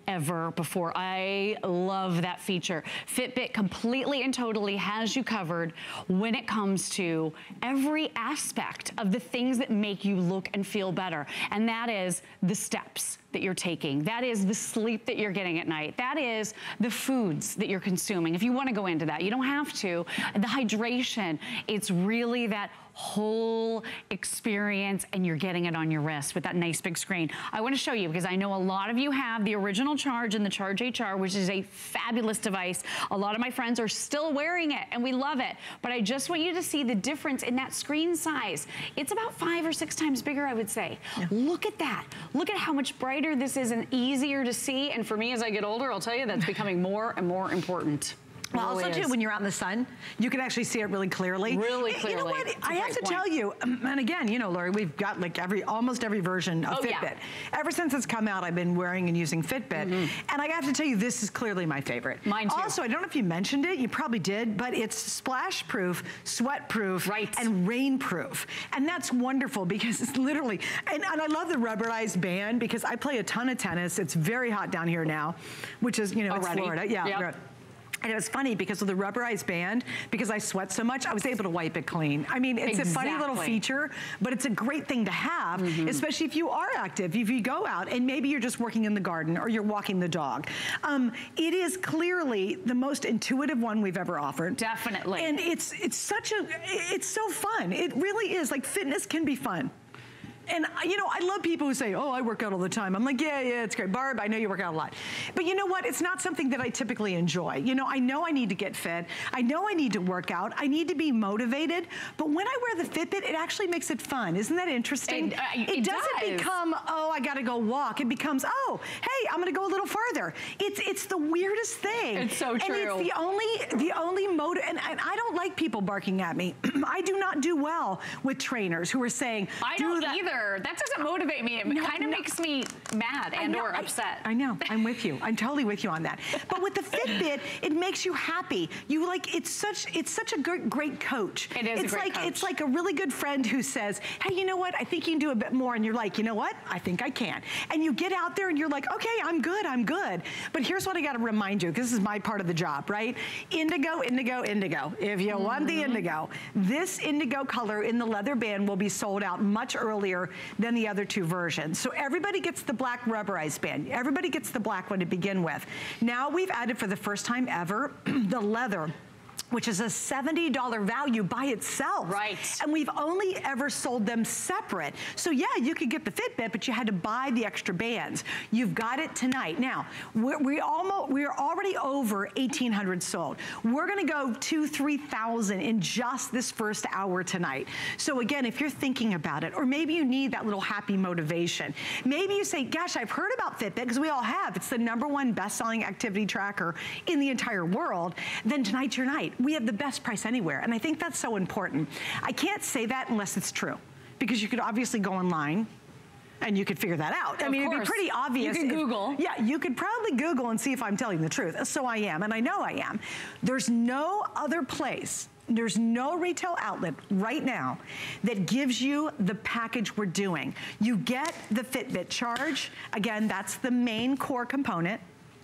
ever before. I love that feature. Fitbit completely and totally has you covered when it comes to every aspect of the things that make you look and feel better. And that is the steps that you're taking. That is the sleep that you're getting at night. That is the foods that you're consuming. If you want to go into that, you don't have to. The hydration, it's really that whole experience, and you're getting it on your wrist with that nice big screen. I want to show you because I know a lot of you have the original Charge and the Charge H R, which is a fabulous device. A lot of my friends are still wearing it and we love it, but I just want you to see the difference in that screen size. It's about five or six times bigger, I would say. Yeah. Look at that. Look at how much brighter this is and easier to see. And for me, as I get older, I'll tell you, that's becoming more and more important. Well, really also, is. too, when you're out in the sun, you can actually see it really clearly. Really clearly. You know what? I have to point. tell you, and again, you know, Lori, we've got like every, almost every version of oh, Fitbit. Yeah. Ever since it's come out, I've been wearing and using Fitbit. Mm-hmm. And I have to tell you, this is clearly my favorite. Mine too. Also, I don't know if you mentioned it, you probably did, but it's splash proof, sweat proof, right. and rain proof. And that's wonderful because it's literally, and, and I love the rubberized band because I play a ton of tennis. It's very hot down here now, which is, you know, Already. it's Florida. Yeah. Yep. And it was funny because of the rubberized band, because I sweat so much, I was able to wipe it clean. I mean, it's exactly. a funny little feature, but it's a great thing to have, mm-hmm. especially if you are active, if you go out and maybe you're just working in the garden or you're walking the dog. Um, it is clearly the most intuitive one we've ever offered. Definitely. And it's, it's such a, it's so fun. It really is. Like, fitness can be fun. And, you know, I love people who say, oh, I work out all the time. I'm like, yeah, yeah, it's great. Barb, I know you work out a lot. But you know what? It's not something that I typically enjoy. You know, I know I need to get fit. I know I need to work out. I need to be motivated. But when I wear the Fitbit, it actually makes it fun. Isn't that interesting? It, uh, it, it doesn't does. become, oh, I got to go walk. It becomes, oh, hey, I'm going to go a little farther. It's it's the weirdest thing. It's so true. And it's the only, the only motive, and, and I don't like people barking at me. I do not do well with trainers who are saying, I do don't that. either. That doesn't motivate me. It no, kind of no. makes me mad and or upset. I, I know. I'm with you. I'm totally with you on that. But with the Fitbit, it makes you happy. You like it's such it's such a great great coach. It is it's a great like coach. It's like a really good friend who says, "Hey, you know what? I think you can do a bit more." And you're like, "You know what? I think I can." And you get out there and you're like, "Okay, I'm good. I'm good." But here's what I got to remind you, because this is my part of the job, right? Indigo, indigo, indigo. If you mm-hmm. want the indigo, this indigo color in the leather band will be sold out much earlier than the other two versions. So everybody gets the black rubberized band. Everybody gets the black one to begin with. Now we've added for the first time ever the leather, which is a seventy dollar value by itself. Right. And we've only ever sold them separate. So yeah, you could get the Fitbit, but you had to buy the extra bands. You've got it tonight. Now, we're, we almost, we're already over eighteen hundred sold. We're gonna go to three thousand in just this first hour tonight. So again, if you're thinking about it, or maybe you need that little happy motivation, maybe you say, gosh, I've heard about Fitbit, because we all have. It's the number one best-selling activity tracker in the entire world. Then tonight's your night. We have the best price anywhere, and I think that's so important. I can't say that unless it's true, because you could obviously go online and you could figure that out. I of mean, course. It'd be pretty obvious. You can if, Google. Yeah, you could probably Google and see if I'm telling the truth. So I am, and I know I am. There's no other place, there's no retail outlet right now that gives you the package we're doing. You get the Fitbit Charge. Again, that's the main core component.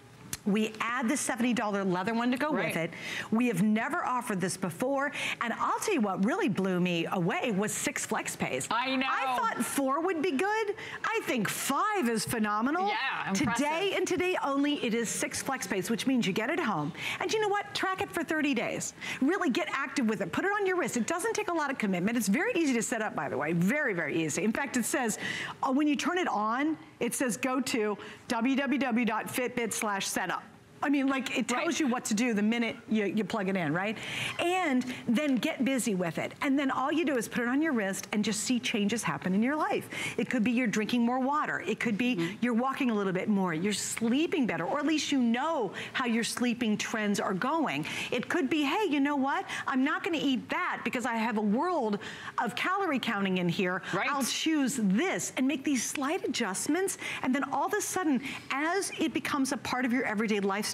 We add the seventy dollar leather one to go right. with it. We have never offered this before. And I'll tell you what really blew me away was six flex pays. I know. I thought four would be good. I think five is phenomenal. Yeah, impressive. Today and today only, it is six flex pays, which means you get it home. And you know what? Track it for thirty days. Really get active with it. Put it on your wrist. It doesn't take a lot of commitment. It's very easy to set up, by the way. Very, very easy. In fact, it says, uh, when you turn it on, it says go to w w w dot fitbit slash setup. I mean, like, it tells right. you what to do the minute you, you plug it in, right? And then get busy with it. And then all you do is put it on your wrist and just see changes happen in your life. It could be you're drinking more water. It could be mm-hmm. you're walking a little bit more. You're sleeping better, or at least you know how your sleeping trends are going. It could be, hey, you know what? I'm not gonna eat that because I have a world of calorie counting in here. Right. I'll choose this and make these slight adjustments. And then all of a sudden, as it becomes a part of your everyday lifestyle,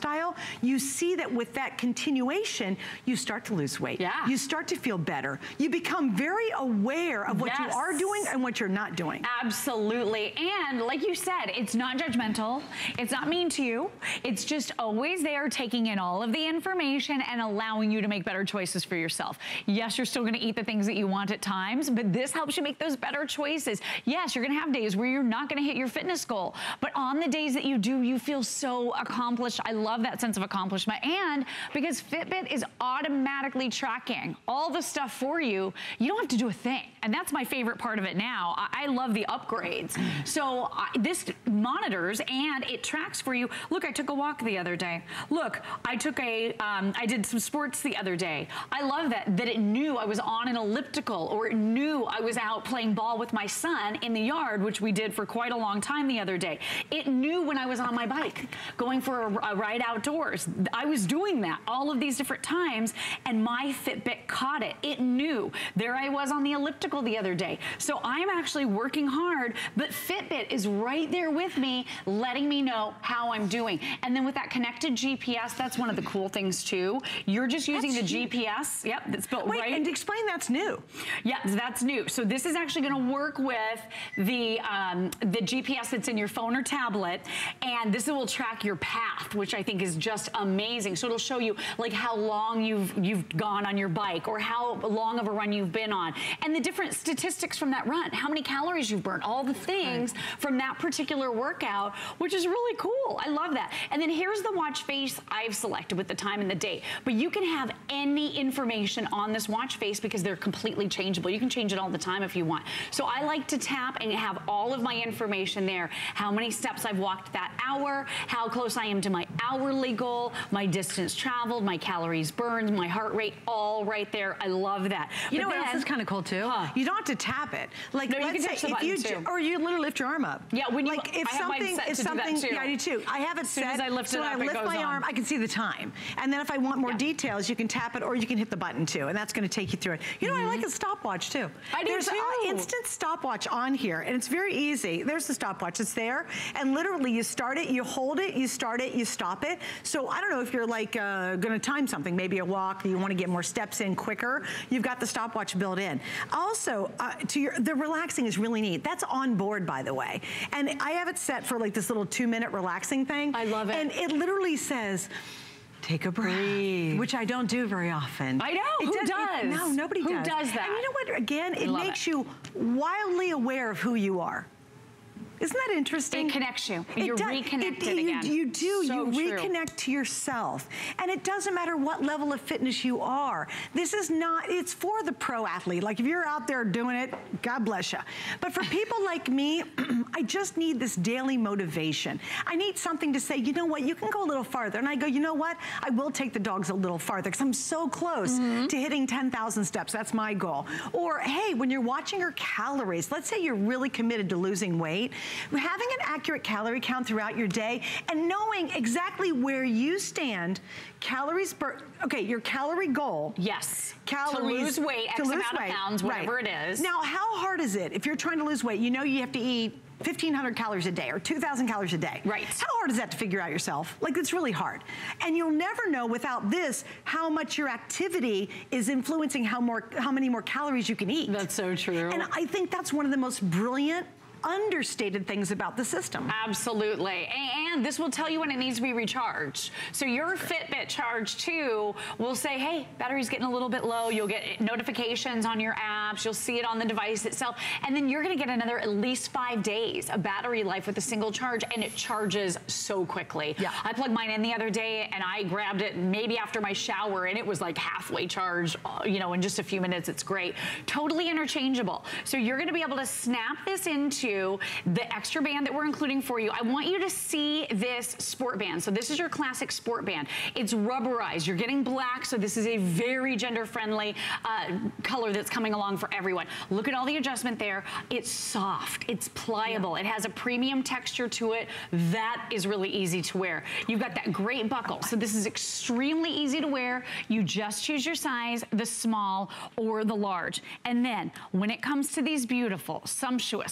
lifestyle, you see that with that continuation, you start to lose weight. Yeah. You start to feel better. You become very aware of what Yes. you are doing and what you're not doing. Absolutely. And like you said, it's not judgmental. It's not mean to you. It's just always there taking in all of the information and allowing you to make better choices for yourself. Yes, you're still going to eat the things that you want at times, but this helps you make those better choices. Yes, you're going to have days where you're not going to hit your fitness goal, but on the days that you do, you feel so accomplished. I love that sense of accomplishment. And because Fitbit is automatically tracking all the stuff for you, you don't have to do a thing. And that's my favorite part of it now. I, I love the upgrades. So uh, this monitors and it tracks for you. Look, I took a walk the other day. Look, I took a, um, I did some sports the other day. I love that, that it knew I was on an elliptical, or it knew I was out playing ball with my son in the yard, which we did for quite a long time the other day. It knew when I was on my bike, going for a, a ride outdoors. I was doing that all of these different times, and my Fitbit caught it. It knew. There I was on the elliptical the other day. So I'm actually working hard, but Fitbit is right there with me, letting me know how I'm doing. And then with that connected G P S, that's one of the cool things too. You're just using that's the huge. G P S. Yep, that's built Wait, right. And explain that's new. Yeah, that's new. So this is actually going to work with the um, the G P S that's in your phone or tablet, and this will track your path, which I think is just amazing. So it'll show you like how long you've you've gone on your bike, or how long of a run you've been on, and the different statistics from that run, how many calories you've burned, all the things right. from that particular workout, which is really cool. I love that. And then here's the watch face I've selected with the time and the date, but you can have any information on this watch face because they're completely changeable. You can change it all the time if you want. So I like to tap and have all of my information there. How many steps I've walked that hour, how close I am to my hourly goal, my distance traveled, my calories burned, my heart rate, all right there. I love that. You but know then, what else is kind of cool too? Huh. You don't have to tap it. Like no, let's you can say touch the if you too. or you literally lift your arm up. Yeah, when you like if I have something mine set if to something do that too. Yeah, I do too. I have it as soon set as I lift so it when up, I lift it goes my on. arm, I can see the time. And then if I want more yeah. details, you can tap it or you can hit the button too, and that's going to take you through it. You know, mm-hmm. I like a stopwatch too. I do There's too. an instant stopwatch on here, and it's very easy. There's the stopwatch. It's there, and literally you start it, you hold it, you start it, you stop it. So I don't know if you're like uh, going to time something, maybe a walk, you want to get more steps in quicker. You've got the stopwatch built in. Also, uh, to your the relaxing is really neat. That's on board, by the way, and I have it set for like this little two-minute relaxing thing. I love it, and it literally says, take a breath, Breathe. Which I don't do very often. I know, it who does? does? It, no, nobody who does. Who does that? And you know what, again, it makes it. you wildly aware of who you are. Isn't that interesting? It connects you. It You're does. reconnected it, you, again. You do. So you true. reconnect to yourself. And it doesn't matter what level of fitness you are. This is not, it's for the pro athlete. Like if you're out there doing it, God bless you. But for people like me, I just need this daily motivation. I need something to say, you know what, you can go a little farther. And I go, you know what, I will take the dogs a little farther because I'm so close mm-hmm. to hitting ten thousand steps. That's my goal. Or, hey, when you're watching your calories, let's say you're really committed to losing weight, having an accurate calorie count throughout your day and knowing exactly where you stand, calories per, okay, your calorie goal. Yes. Calories. To lose weight, X lose amount weight. of pounds, whatever right. it is. Now, how hard is it if you're trying to lose weight? You know you have to eat fifteen hundred calories a day or two thousand calories a day. Right. How hard is that to figure out yourself? Like, it's really hard. And you'll never know without this how much your activity is influencing how more, how many more calories you can eat. That's so true. And I think that's one of the most brilliant understated things about the system. Absolutely. And this will tell you when it needs to be recharged. So your Fitbit Charge two will say, hey, battery's getting a little bit low. You'll get notifications on your apps. You'll see it on the device itself. And then you're going to get another at least five days of battery life with a single charge, and it charges so quickly. Yeah. I plugged mine in the other day, and I grabbed it maybe after my shower, and it was like halfway charged, you know, in just a few minutes. It's great. Totally interchangeable. So you're going to be able to snap this into the extra band that we're including for you. I want you to see this sport band. So this is your classic sport band. It's rubberized. You're getting black, so this is a very gender-friendly uh, color that's coming along for everyone. Look at all the adjustment there. It's soft. It's pliable. Yeah. It has a premium texture to it. That is really easy to wear. You've got that great buckle. So this is extremely easy to wear. You just choose your size, the small or the large. And then when it comes to these beautiful, sumptuous, high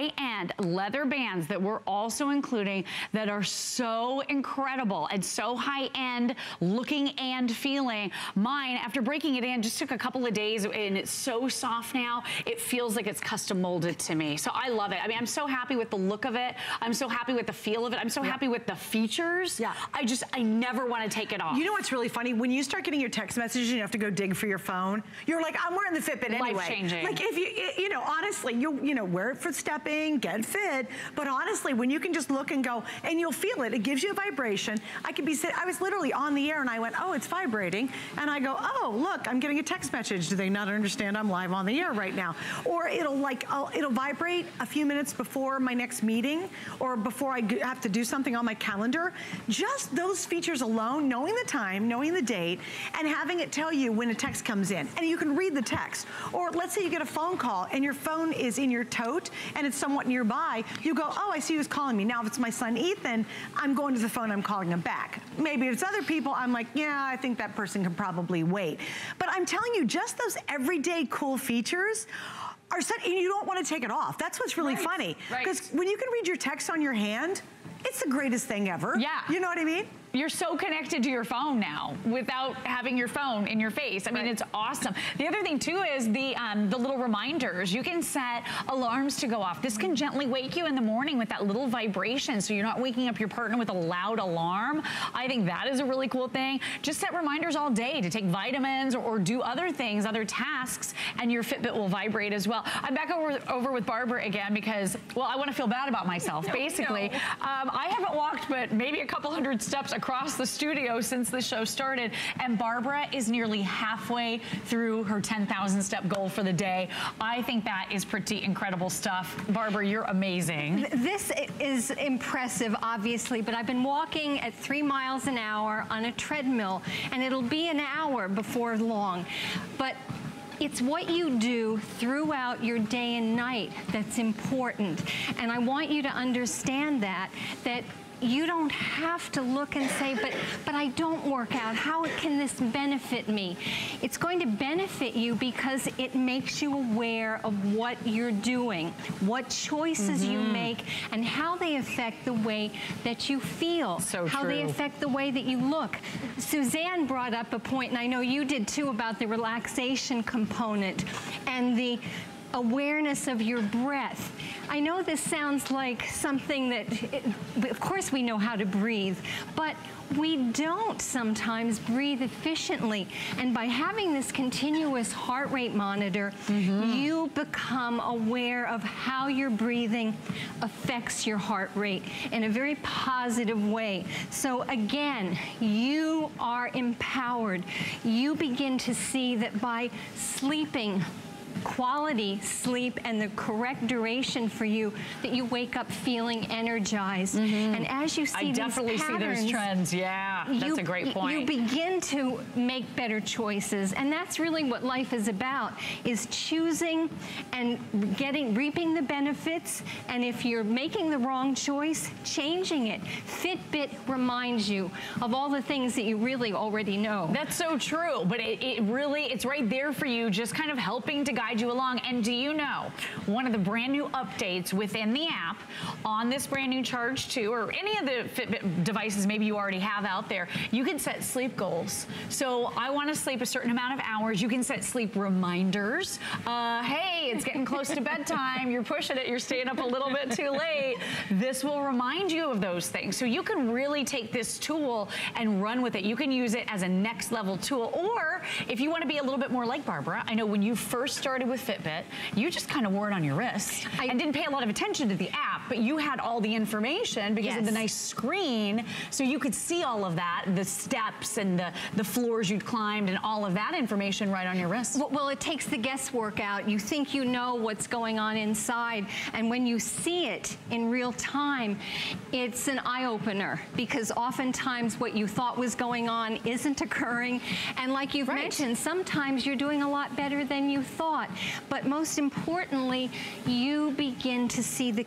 high-end leather bands that we're also including that are so incredible and so high-end looking and feeling. Mine, after breaking it in, just took a couple of days, and it's so soft now, it feels like it's custom molded to me. So I love it. I mean, I'm so happy with the look of it. I'm so happy with the feel of it. I'm so yeah. happy with the features. Yeah. I just, I never want to take it off. You know what's really funny? When you start getting your text messages and you have to go dig for your phone, you're like, I'm wearing the Fitbit anyway. Life-changing. Like if you, you know, honestly, you you know, wear it for stepping, get fit, but honestly, when you can just look and go, and you'll feel it, it gives you a vibration. I could be sitting, I was literally on the air and I went, oh, it's vibrating. And I go, oh, look, I'm getting a text message. Do they not understand I'm live on the air right now? Or it'll like, I'll, it'll vibrate a few minutes before my next meeting or before I have to do something on my calendar. Just those features alone, knowing the time, knowing the date, and having it tell you when a text comes in. And you can read the text. Or let's say you get a phone call and your phone is in your tote and it's somewhat nearby. You go, oh, I see who's calling me. Now, if it's my son, Ethan, I'm going to the phone, I'm calling him back. Maybe if it's other people, I'm like, yeah, I think that person can probably wait. But I'm telling you, just those everyday cool features are set, and you don't want to take it off. That's what's really right. funny. Because right. when you can read your text on your hand, it's the greatest thing ever. Yeah. You know what I mean? You're so connected to your phone now without having your phone in your face. I mean, right. it's awesome. The other thing too is the um, the little reminders. You can set alarms to go off. This can gently wake you in the morning with that little vibration, so you're not waking up your partner with a loud alarm. I think that is a really cool thing. Just set reminders all day to take vitamins or, or do other things, other tasks, and your Fitbit will vibrate as well. I'm back over, over with Barbara again because, well, I want to feel bad about myself, no, basically. No. Um, I haven't walked but maybe a couple hundred steps across the studio since the show started, and Barbara is nearly halfway through her ten thousand step goal for the day. I think that is pretty incredible stuff. Barbara, you're amazing. This is impressive, obviously, but I've been walking at three miles an hour on a treadmill, and it'll be an hour before long. But it's what you do throughout your day and night that's important. And I want you to understand that, that you don't have to look and say, but, but I don't work out. How can this benefit me? It's going to benefit you because it makes you aware of what you're doing, what choices mm-hmm. you make, and how they affect the way that you feel, so how true. they affect the way that you look. Suzanne brought up a point, and I know you did too, about the relaxation component and the awareness of your breath. I know this sounds like something that, it, of course we know how to breathe, but we don't sometimes breathe efficiently. And by having this continuous heart rate monitor, mm-hmm. you become aware of how your breathing affects your heart rate in a very positive way. So again, you are empowered. You begin to see that by sleeping quality sleep and the correct duration for you, that you wake up feeling energized. Mm-hmm. And as you see I these definitely patterns, see those trends. Yeah, that's you, a great point. You begin to make better choices, and that's really what life is about, is choosing and getting, reaping the benefits, and if you're making the wrong choice, changing it. Fitbit reminds you of all the things that you really already know. That's so true, but it, it really, it's right there for you, just kind of helping to guide you along. And do you know, one of the brand new updates within the app on this brand new Charge two, or any of the Fitbit devices maybe you already have out there, you can set sleep goals. So I want to sleep a certain amount of hours. You can set sleep reminders. Uh, hey, it's getting close to bedtime. You're pushing it. You're staying up a little bit too late. This will remind you of those things. So you can really take this tool and run with it. You can use it as a next level tool. Or if you want to be a little bit more like Barbara, I know when you first started with Fitbit, you just kind of wore it on your wrist I, and didn't pay a lot of attention to the app, but you had all the information because yes. of the nice screen, so you could see all of that, the steps and the, the floors you'd climbed and all of that information right on your wrist. Well, well, it takes the guesswork out. You think you know what's going on inside, and when you see it in real time, it's an eye-opener, because oftentimes what you thought was going on isn't occurring, and like you've right. mentioned, sometimes you're doing a lot better than you thought. But most importantly, you begin to see the connection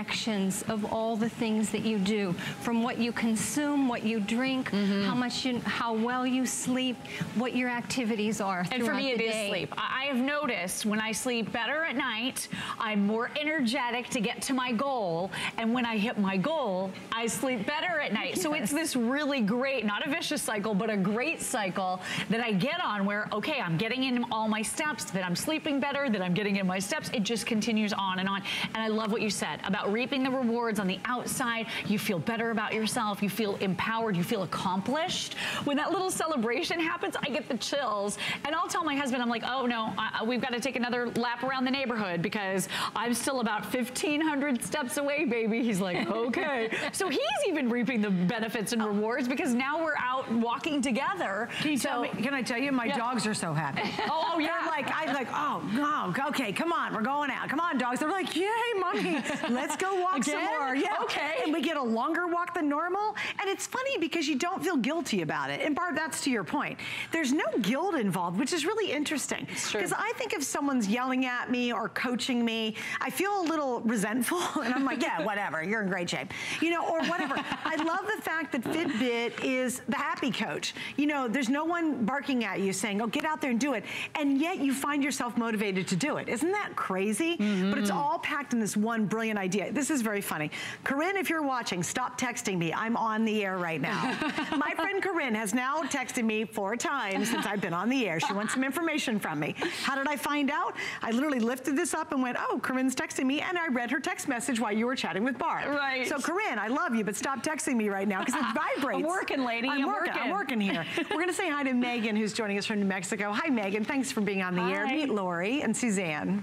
connections of all the things that you do, from what you consume, what you drink, mm-hmm. how much you, how well you sleep, what your activities are throughout the day. And for me, it is sleep. I have noticed when I sleep better at night, I'm more energetic to get to my goal, and when I hit my goal, I sleep better at night. Yes. So it's this really great, not a vicious cycle, but a great cycle that I get on where, okay, I'm getting in all my steps, that I'm sleeping better, that I'm getting in my steps. It just continues on and on. And I love what you said about reaping the rewards on the outside. You feel better about yourself. You feel empowered. You feel accomplished. When that little celebration happens, I get the chills. And I'll tell my husband, I'm like, oh no, I, we've got to take another lap around the neighborhood because I'm still about fifteen hundred steps away, baby. He's like, okay. So he's even reaping the benefits and rewards because now we're out walking together. Can you so, tell me, can I tell you, my yeah. dogs are so happy. Oh, oh yeah. They're like, I'm like, oh, no, okay, come on, we're going out. Come on, dogs. They're like, yay, mommy, let's go walk Again? some more. Yeah. Okay. And we get a longer walk than normal. And it's funny because you don't feel guilty about it. And Barb, that's to your point. There's no guilt involved, which is really interesting. Because I think if someone's yelling at me or coaching me, I feel a little resentful. And I'm like, yeah, whatever, you're in great shape. You know, or whatever. I love the fact that Fitbit is the happy coach. You know, there's no one barking at you saying, oh, get out there and do it. And yet you find yourself motivated to do it. Isn't that crazy? Mm-hmm. But it's all packed in this one brilliant idea. This is very funny. Corinne, if you're watching, stop texting me. I'm on the air right now. My friend Corinne has now texted me four times since I've been on the air. She wants some information from me. How did I find out? I literally lifted this up and went, oh, Corinne's texting me, and I read her text message while you were chatting with Barb. Right. So Corinne, I love you, but stop texting me right now because it vibrates. I'm working, lady. I'm, I'm working. working. I'm working here. We're going to say hi to Megan, who's joining us from New Mexico. Hi, Megan. Thanks for being on the Hi. air. Meet Lori and Suzanne.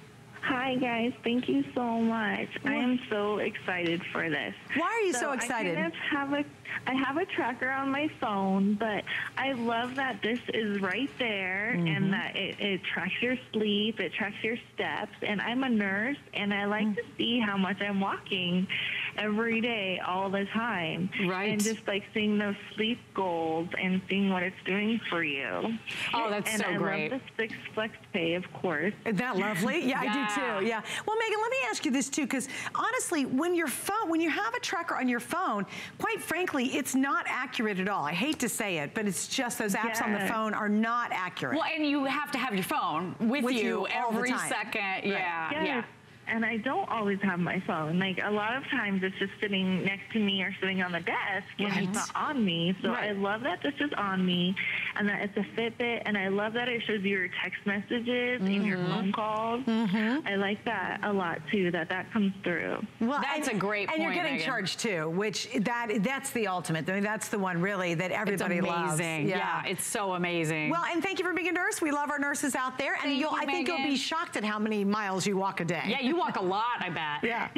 Hi, guys. Thank you so much. I am so excited for this. Why are you so, so excited? I kind of have a, I have a tracker on my phone, but I love that this is right there mm-hmm. and that it, it tracks your sleep, it tracks your steps, and I'm a nurse, and I like mm-hmm. to see how much I'm walking every day, all the time. Right. And just like seeing those sleep goals and seeing what it's doing for you. Oh, that's and so I great. And I love the six flex pay, of course. Isn't that lovely? Yeah, yeah. I do too. Yeah. Well, Megan, let me ask you this too, because honestly, when your phone, when you have a tracker on your phone, quite frankly, it's not accurate at all. I hate to say it, but it's just those apps yes. on the phone are not accurate. Well, and you have to have your phone with, with you, you every all the time. second. Right. Yeah, yes. yeah. And I don't always have my phone. Like, a lot of times it's just sitting next to me or sitting on the desk, and right. it's not on me. So right. I love that this is on me, and that it's a Fitbit, and I love that it shows you your text messages mm-hmm. and your phone calls. Mm-hmm. I like that a lot, too, that that comes through. Well, that's and, a great point, And you're getting Megan. charged, too, which that that's the ultimate. I mean, that's the one, really, that everybody it's loves. amazing. Yeah. yeah, it's so amazing. Well, and thank you for being a nurse. We love our nurses out there. And Thank you'll, you, I think Megan. you'll be shocked at how many miles you walk a day. Yeah, you walk a lot, I bet. Yeah.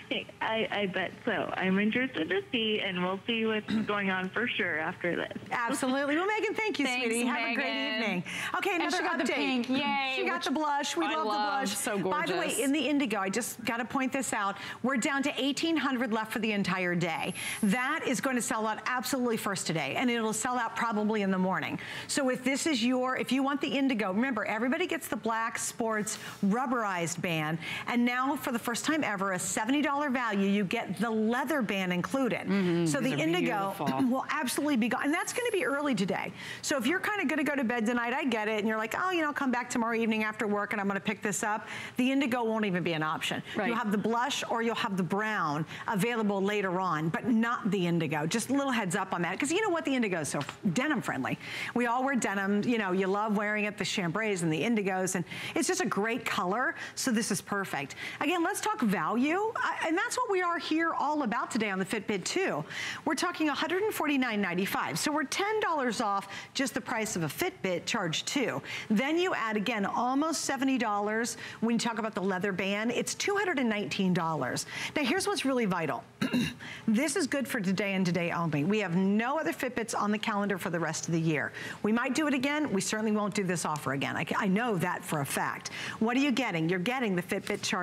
I, I bet so. I'm interested to see, and we'll see what's going on for sure after this. Absolutely. Well, Megan, thank you, Thanks, sweetie. Have Megan. a great evening. Okay, another and she got update. The pink. Yay. She got Which the blush. We I love, love the blush. So gorgeous. By the way, in the indigo, I just got to point this out. We're down to eighteen hundred left for the entire day. That is going to sell out absolutely first today, and it'll sell out probably in the morning. So if this is your, if you want the indigo, remember, everybody gets the black sports rubberized band, and now for the first time ever, a seventy dollar value, you get the leather band included. Mm-hmm. So the indigo beautiful. will absolutely be gone, and that's going to be early today. So if you're kind of going to go to bed tonight, I get it, and you're like, oh, you know, come back tomorrow evening after work, and I'm going to pick this up. The indigo won't even be an option. Right. You'll have the blush or you'll have the brown available later on, but not the indigo. Just a little heads up on that, because you know what, the indigo is so denim friendly. We all wear denim. You know, you love wearing it, the chambrays and the indigos, and it's just a great color. So this is perfect. Again, let's talk value, and that's what we are here all about today on the Fitbit two. We're talking one hundred forty-nine ninety-five. So we're ten dollars off just the price of a Fitbit charge two. Then you add, again, almost seventy dollars. When you talk about the leather band, it's two hundred nineteen dollars. Now, here's what's really vital. This is good for today and today only. We have no other Fitbits on the calendar for the rest of the year. We might do it again. We certainly won't do this offer again. I, I know that for a fact. What are you getting? You're getting the Fitbit Charge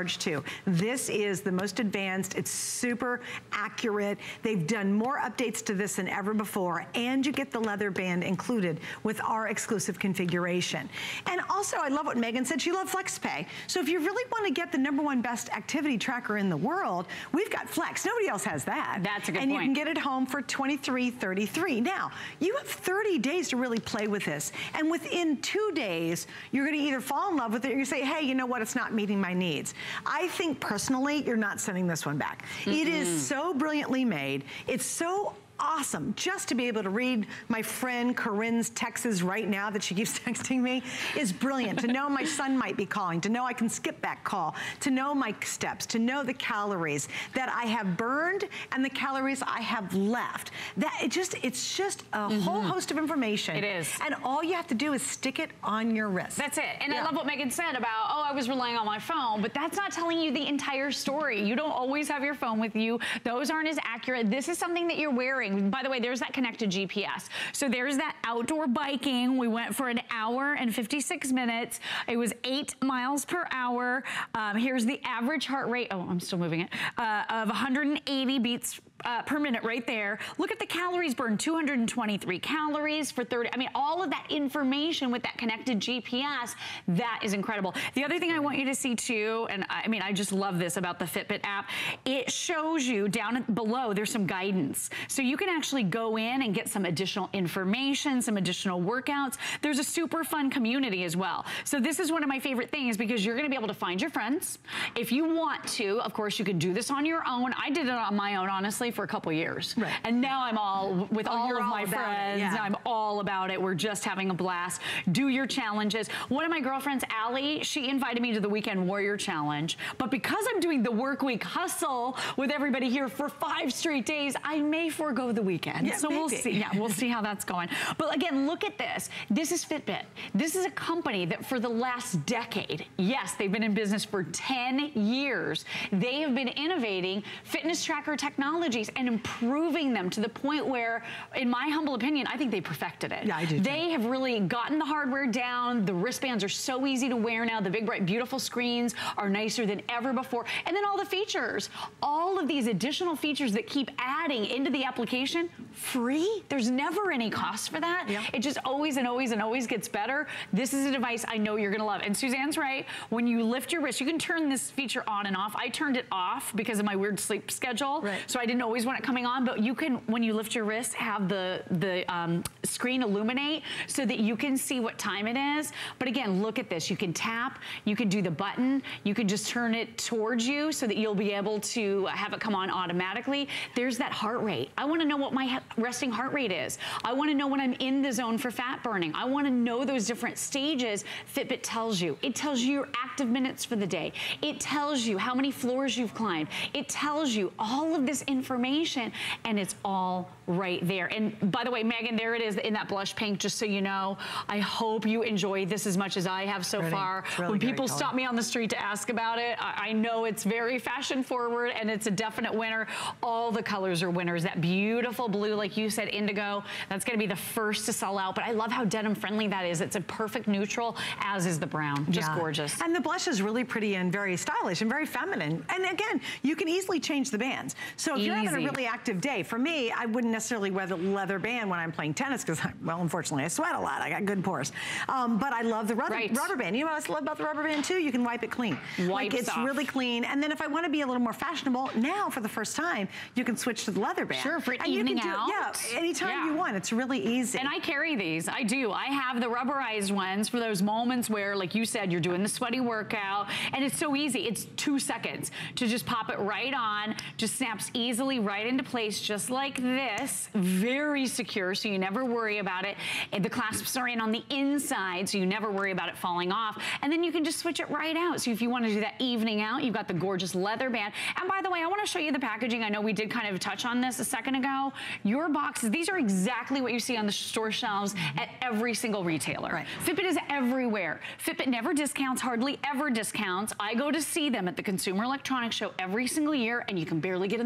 charge two. This is the most advanced. It's super accurate. They've done more updates to this than ever before, and you get the leather band included with our exclusive configuration. And also, I love what Megan said. She loved FlexPay. So if you really want to get the number one best activity tracker in the world, we've got Flex. Nobody else has that. That's a good and point. And you can get it home for twenty-three thirty-three. Now, you have thirty days to really play with this. And within two days, you're going to either fall in love with it or you say, hey, you know what? It's not meeting my needs. I think personally, you're not sending this one back. Mm-hmm. It is so brilliantly made. It's so awesome just to be able to read my friend Corinne's texts right now that she keeps texting me is brilliant. To know my son might be calling, to know I can skip that call, to know my steps, to know the calories that I have burned and the calories I have left. That it just it's just a mm-hmm. whole host of information. It is. And all you have to do is stick it on your wrist. That's it. And yeah. I love what Megan said about, oh, I was relying on my phone, but that's not telling you the entire story. You don't always have your phone with you. Those aren't as accurate. This is something that you're wearing. By the way, there's that connected G P S. So there's that outdoor biking. We went for an hour and fifty-six minutes. It was eight miles per hour. Um, here's the average heart rate. Oh, I'm still moving it. Uh, of one hundred eighty beats Uh, per minute right there. Look at the calories burned, two hundred twenty-three calories for thirty. I mean, all of that information with that connected G P S, that is incredible. The other thing I want you to see too, and I mean, I just love this about the Fitbit app, it shows you down below, there's some guidance. So you can actually go in and get some additional information, some additional workouts. There's a super fun community as well. So this is one of my favorite things because you're gonna be able to find your friends. If you want to, of course, you could do this on your own. I did it on my own, honestly, for a couple years. Right. And now I'm all with oh, all of all my friends. Yeah. I'm all about it. We're just having a blast. Do your challenges. One of my girlfriends, Allie, she invited me to the Weekend Warrior Challenge. But because I'm doing the work week hustle with everybody here for five straight days, I may forego the weekend. Yeah, so maybe. we'll see. Yeah, we'll see how that's going. But again, look at this. This is Fitbit. This is a company that for the last decade, yes, they've been in business for ten years. They have been innovating fitness tracker technologies and improving them to the point where, in my humble opinion, I think they perfected it. Yeah, I do. They too. have really gotten the hardware down. The wristbands are so easy to wear now. The big, bright, beautiful screens are nicer than ever before. And then all the features, all of these additional features that keep adding into the application, free. There's never any cost for that. Yeah. It just always and always and always gets better. This is a device I know you're gonna love. And Suzanne's right. When you lift your wrist, you can turn this feature on and off. I turned it off because of my weird sleep schedule. Right. So I didn't always want it coming on, but you can, when you lift your wrist, have the, the um, screen illuminate so that you can see what time it is. But again, look at this. You can tap, you can do the button, you can just turn it towards you so that you'll be able to have it come on automatically. There's that heart rate. I wanna know what my resting heart rate is. I wanna know when I'm in the zone for fat burning. I wanna know those different stages. Fitbit tells you. It tells you your active minutes for the day. It tells you how many floors you've climbed. It tells you all of this information, and it's all right there. And by the way, Megan, there it is in that blush pink, just so you know. I hope you enjoy this as much as I have so Pretty. far. Really when people color. stop me on the street to ask about it, I, I know it's very fashion forward and it's a definite winner. All the colors are winners. That beautiful blue, like you said, indigo, that's gonna be the first to sell out, but I love how denim friendly that is. It's a perfect neutral, as is the brown. Just yeah. gorgeous. And the blush is really pretty and very stylish and very feminine. And again, you can easily change the bands. So if Easy. you're having a really active day, for me, I wouldn't necessarily wear the leather band when I'm playing tennis because, well, unfortunately, I sweat a lot. I got good pores. Um, but I love the rubber, Right. rubber band. You know what I love about the rubber band, too? You can wipe it clean. Wipes like, it's off. really clean. And then if I want to be a little more fashionable, now, for the first time, you can switch to the leather band. Sure, for an and evening you can do, out. Yeah, anytime Yeah. you want. It's really easy. And I carry these. I do. I have the rubberized ones for those moments where, like you said, you're doing the sweaty workout, and it's so easy. It's two seconds to just pop it right on. Just snaps easily right into place, just like this. Very secure, so you never worry about it. And the clasps are in on the inside, so you never worry about it falling off. And then you can just switch it right out. So if you want to do that evening out, you've got the gorgeous leather band. And by the way, I want to show you the packaging. I know we did kind of touch on this a second ago. Your boxes, these are exactly what you see on the store shelves at every single retailer. Right. Fitbit is everywhere. Fitbit never discounts, hardly ever discounts. I go to see them at the Consumer Electronics Show every single year, and you can barely get in the booth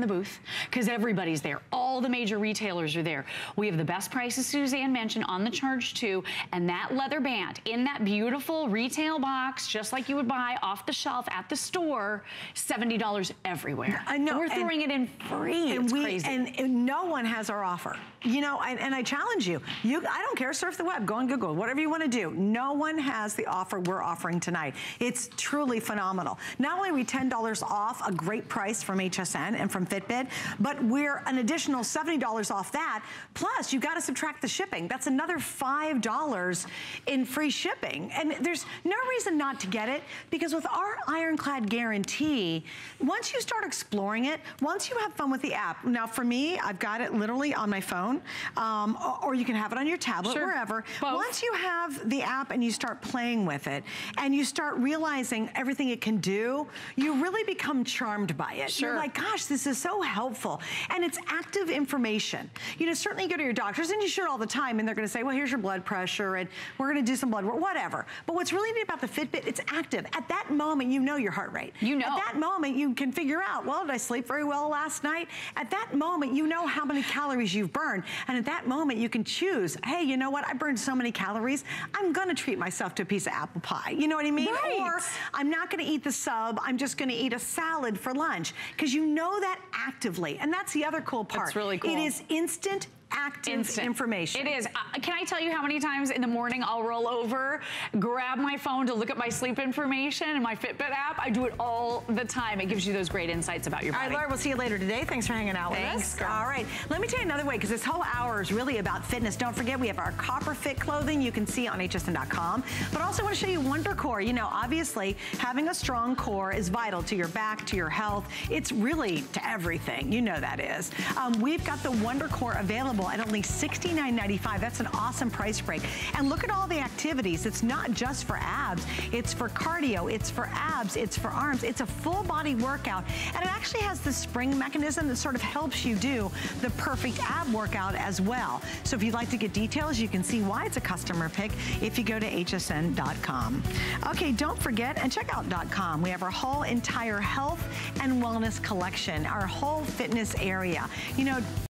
because everybody's there. All the major retailers are there. We have the best prices Suzanne mentioned on the Charge two, and that leather band in that beautiful retail box, just like you would buy off the shelf at the store, seventy dollars everywhere. I know. We're throwing it in free. And it's we, crazy. And, and no one has our offer. You know, and, and I challenge you. You, I don't care, surf the web, go on Google, whatever you want to do. No one has the offer we're offering tonight. It's truly phenomenal. Not only are we ten dollars off, a great price from H S N and from Fitbit, but we're an additional seventy dollars off that. Plus, you've got to subtract the shipping. That's another five dollars in free shipping. And there's no reason not to get it, because with our ironclad guarantee, once you start exploring it, once you have fun with the app. Now, for me, I've got it literally on my phone, um, or, or you can have it on your tablet, sure. wherever. Both. Once you have the app and you start playing with it, and you start realizing everything it can do, you really become charmed by it. Sure. You're like, gosh, this is so helpful. And it's active information. You know, certainly you go to your doctors, and you should all the time, and they're gonna say, well, here's your blood pressure, and we're gonna do some blood work, whatever. But what's really neat about the Fitbit, it's active. At that moment, you know your heart rate. You know. At that moment, you can figure out, well, did I sleep very well last night? At that moment, you know how many calories you've burned. And at that moment, you can choose, hey, you know what? I burned so many calories, I'm gonna treat myself to a piece of apple pie. You know what I mean? Right. Or I'm not gonna eat the sub, I'm just gonna eat a salad for lunch. Because you know that actively. And that's the other cool part. That's really cool. It is instant, active Instant. information. It is. Uh, can I tell you how many times in the morning I'll roll over, grab my phone to look at my sleep information and my Fitbit app? I do it all the time. It gives you those great insights about your body. All right, Laura, we'll see you later today. Thanks for hanging out with Thanks, us. girl. All right, let me tell you another way, because this whole hour is really about fitness. Don't forget, we have our Copper Fit clothing you can see on H S N dot com. But also want to show you Wonder Core. You know, obviously, having a strong core is vital to your back, to your health. It's really to everything. You know that is. Um, we've got the Wonder Core available at only sixty-nine ninety-five. That's an awesome price break. And look at all the activities. It's not just for abs. It's for cardio. It's for abs. It's for arms. It's a full body workout. And it actually has the spring mechanism that sort of helps you do the perfect ab workout as well. So if you'd like to get details, you can see why it's a customer pick if you go to H S N dot com. Okay, don't forget, and check out .com. We have our whole entire health and wellness collection, our whole fitness area. You know,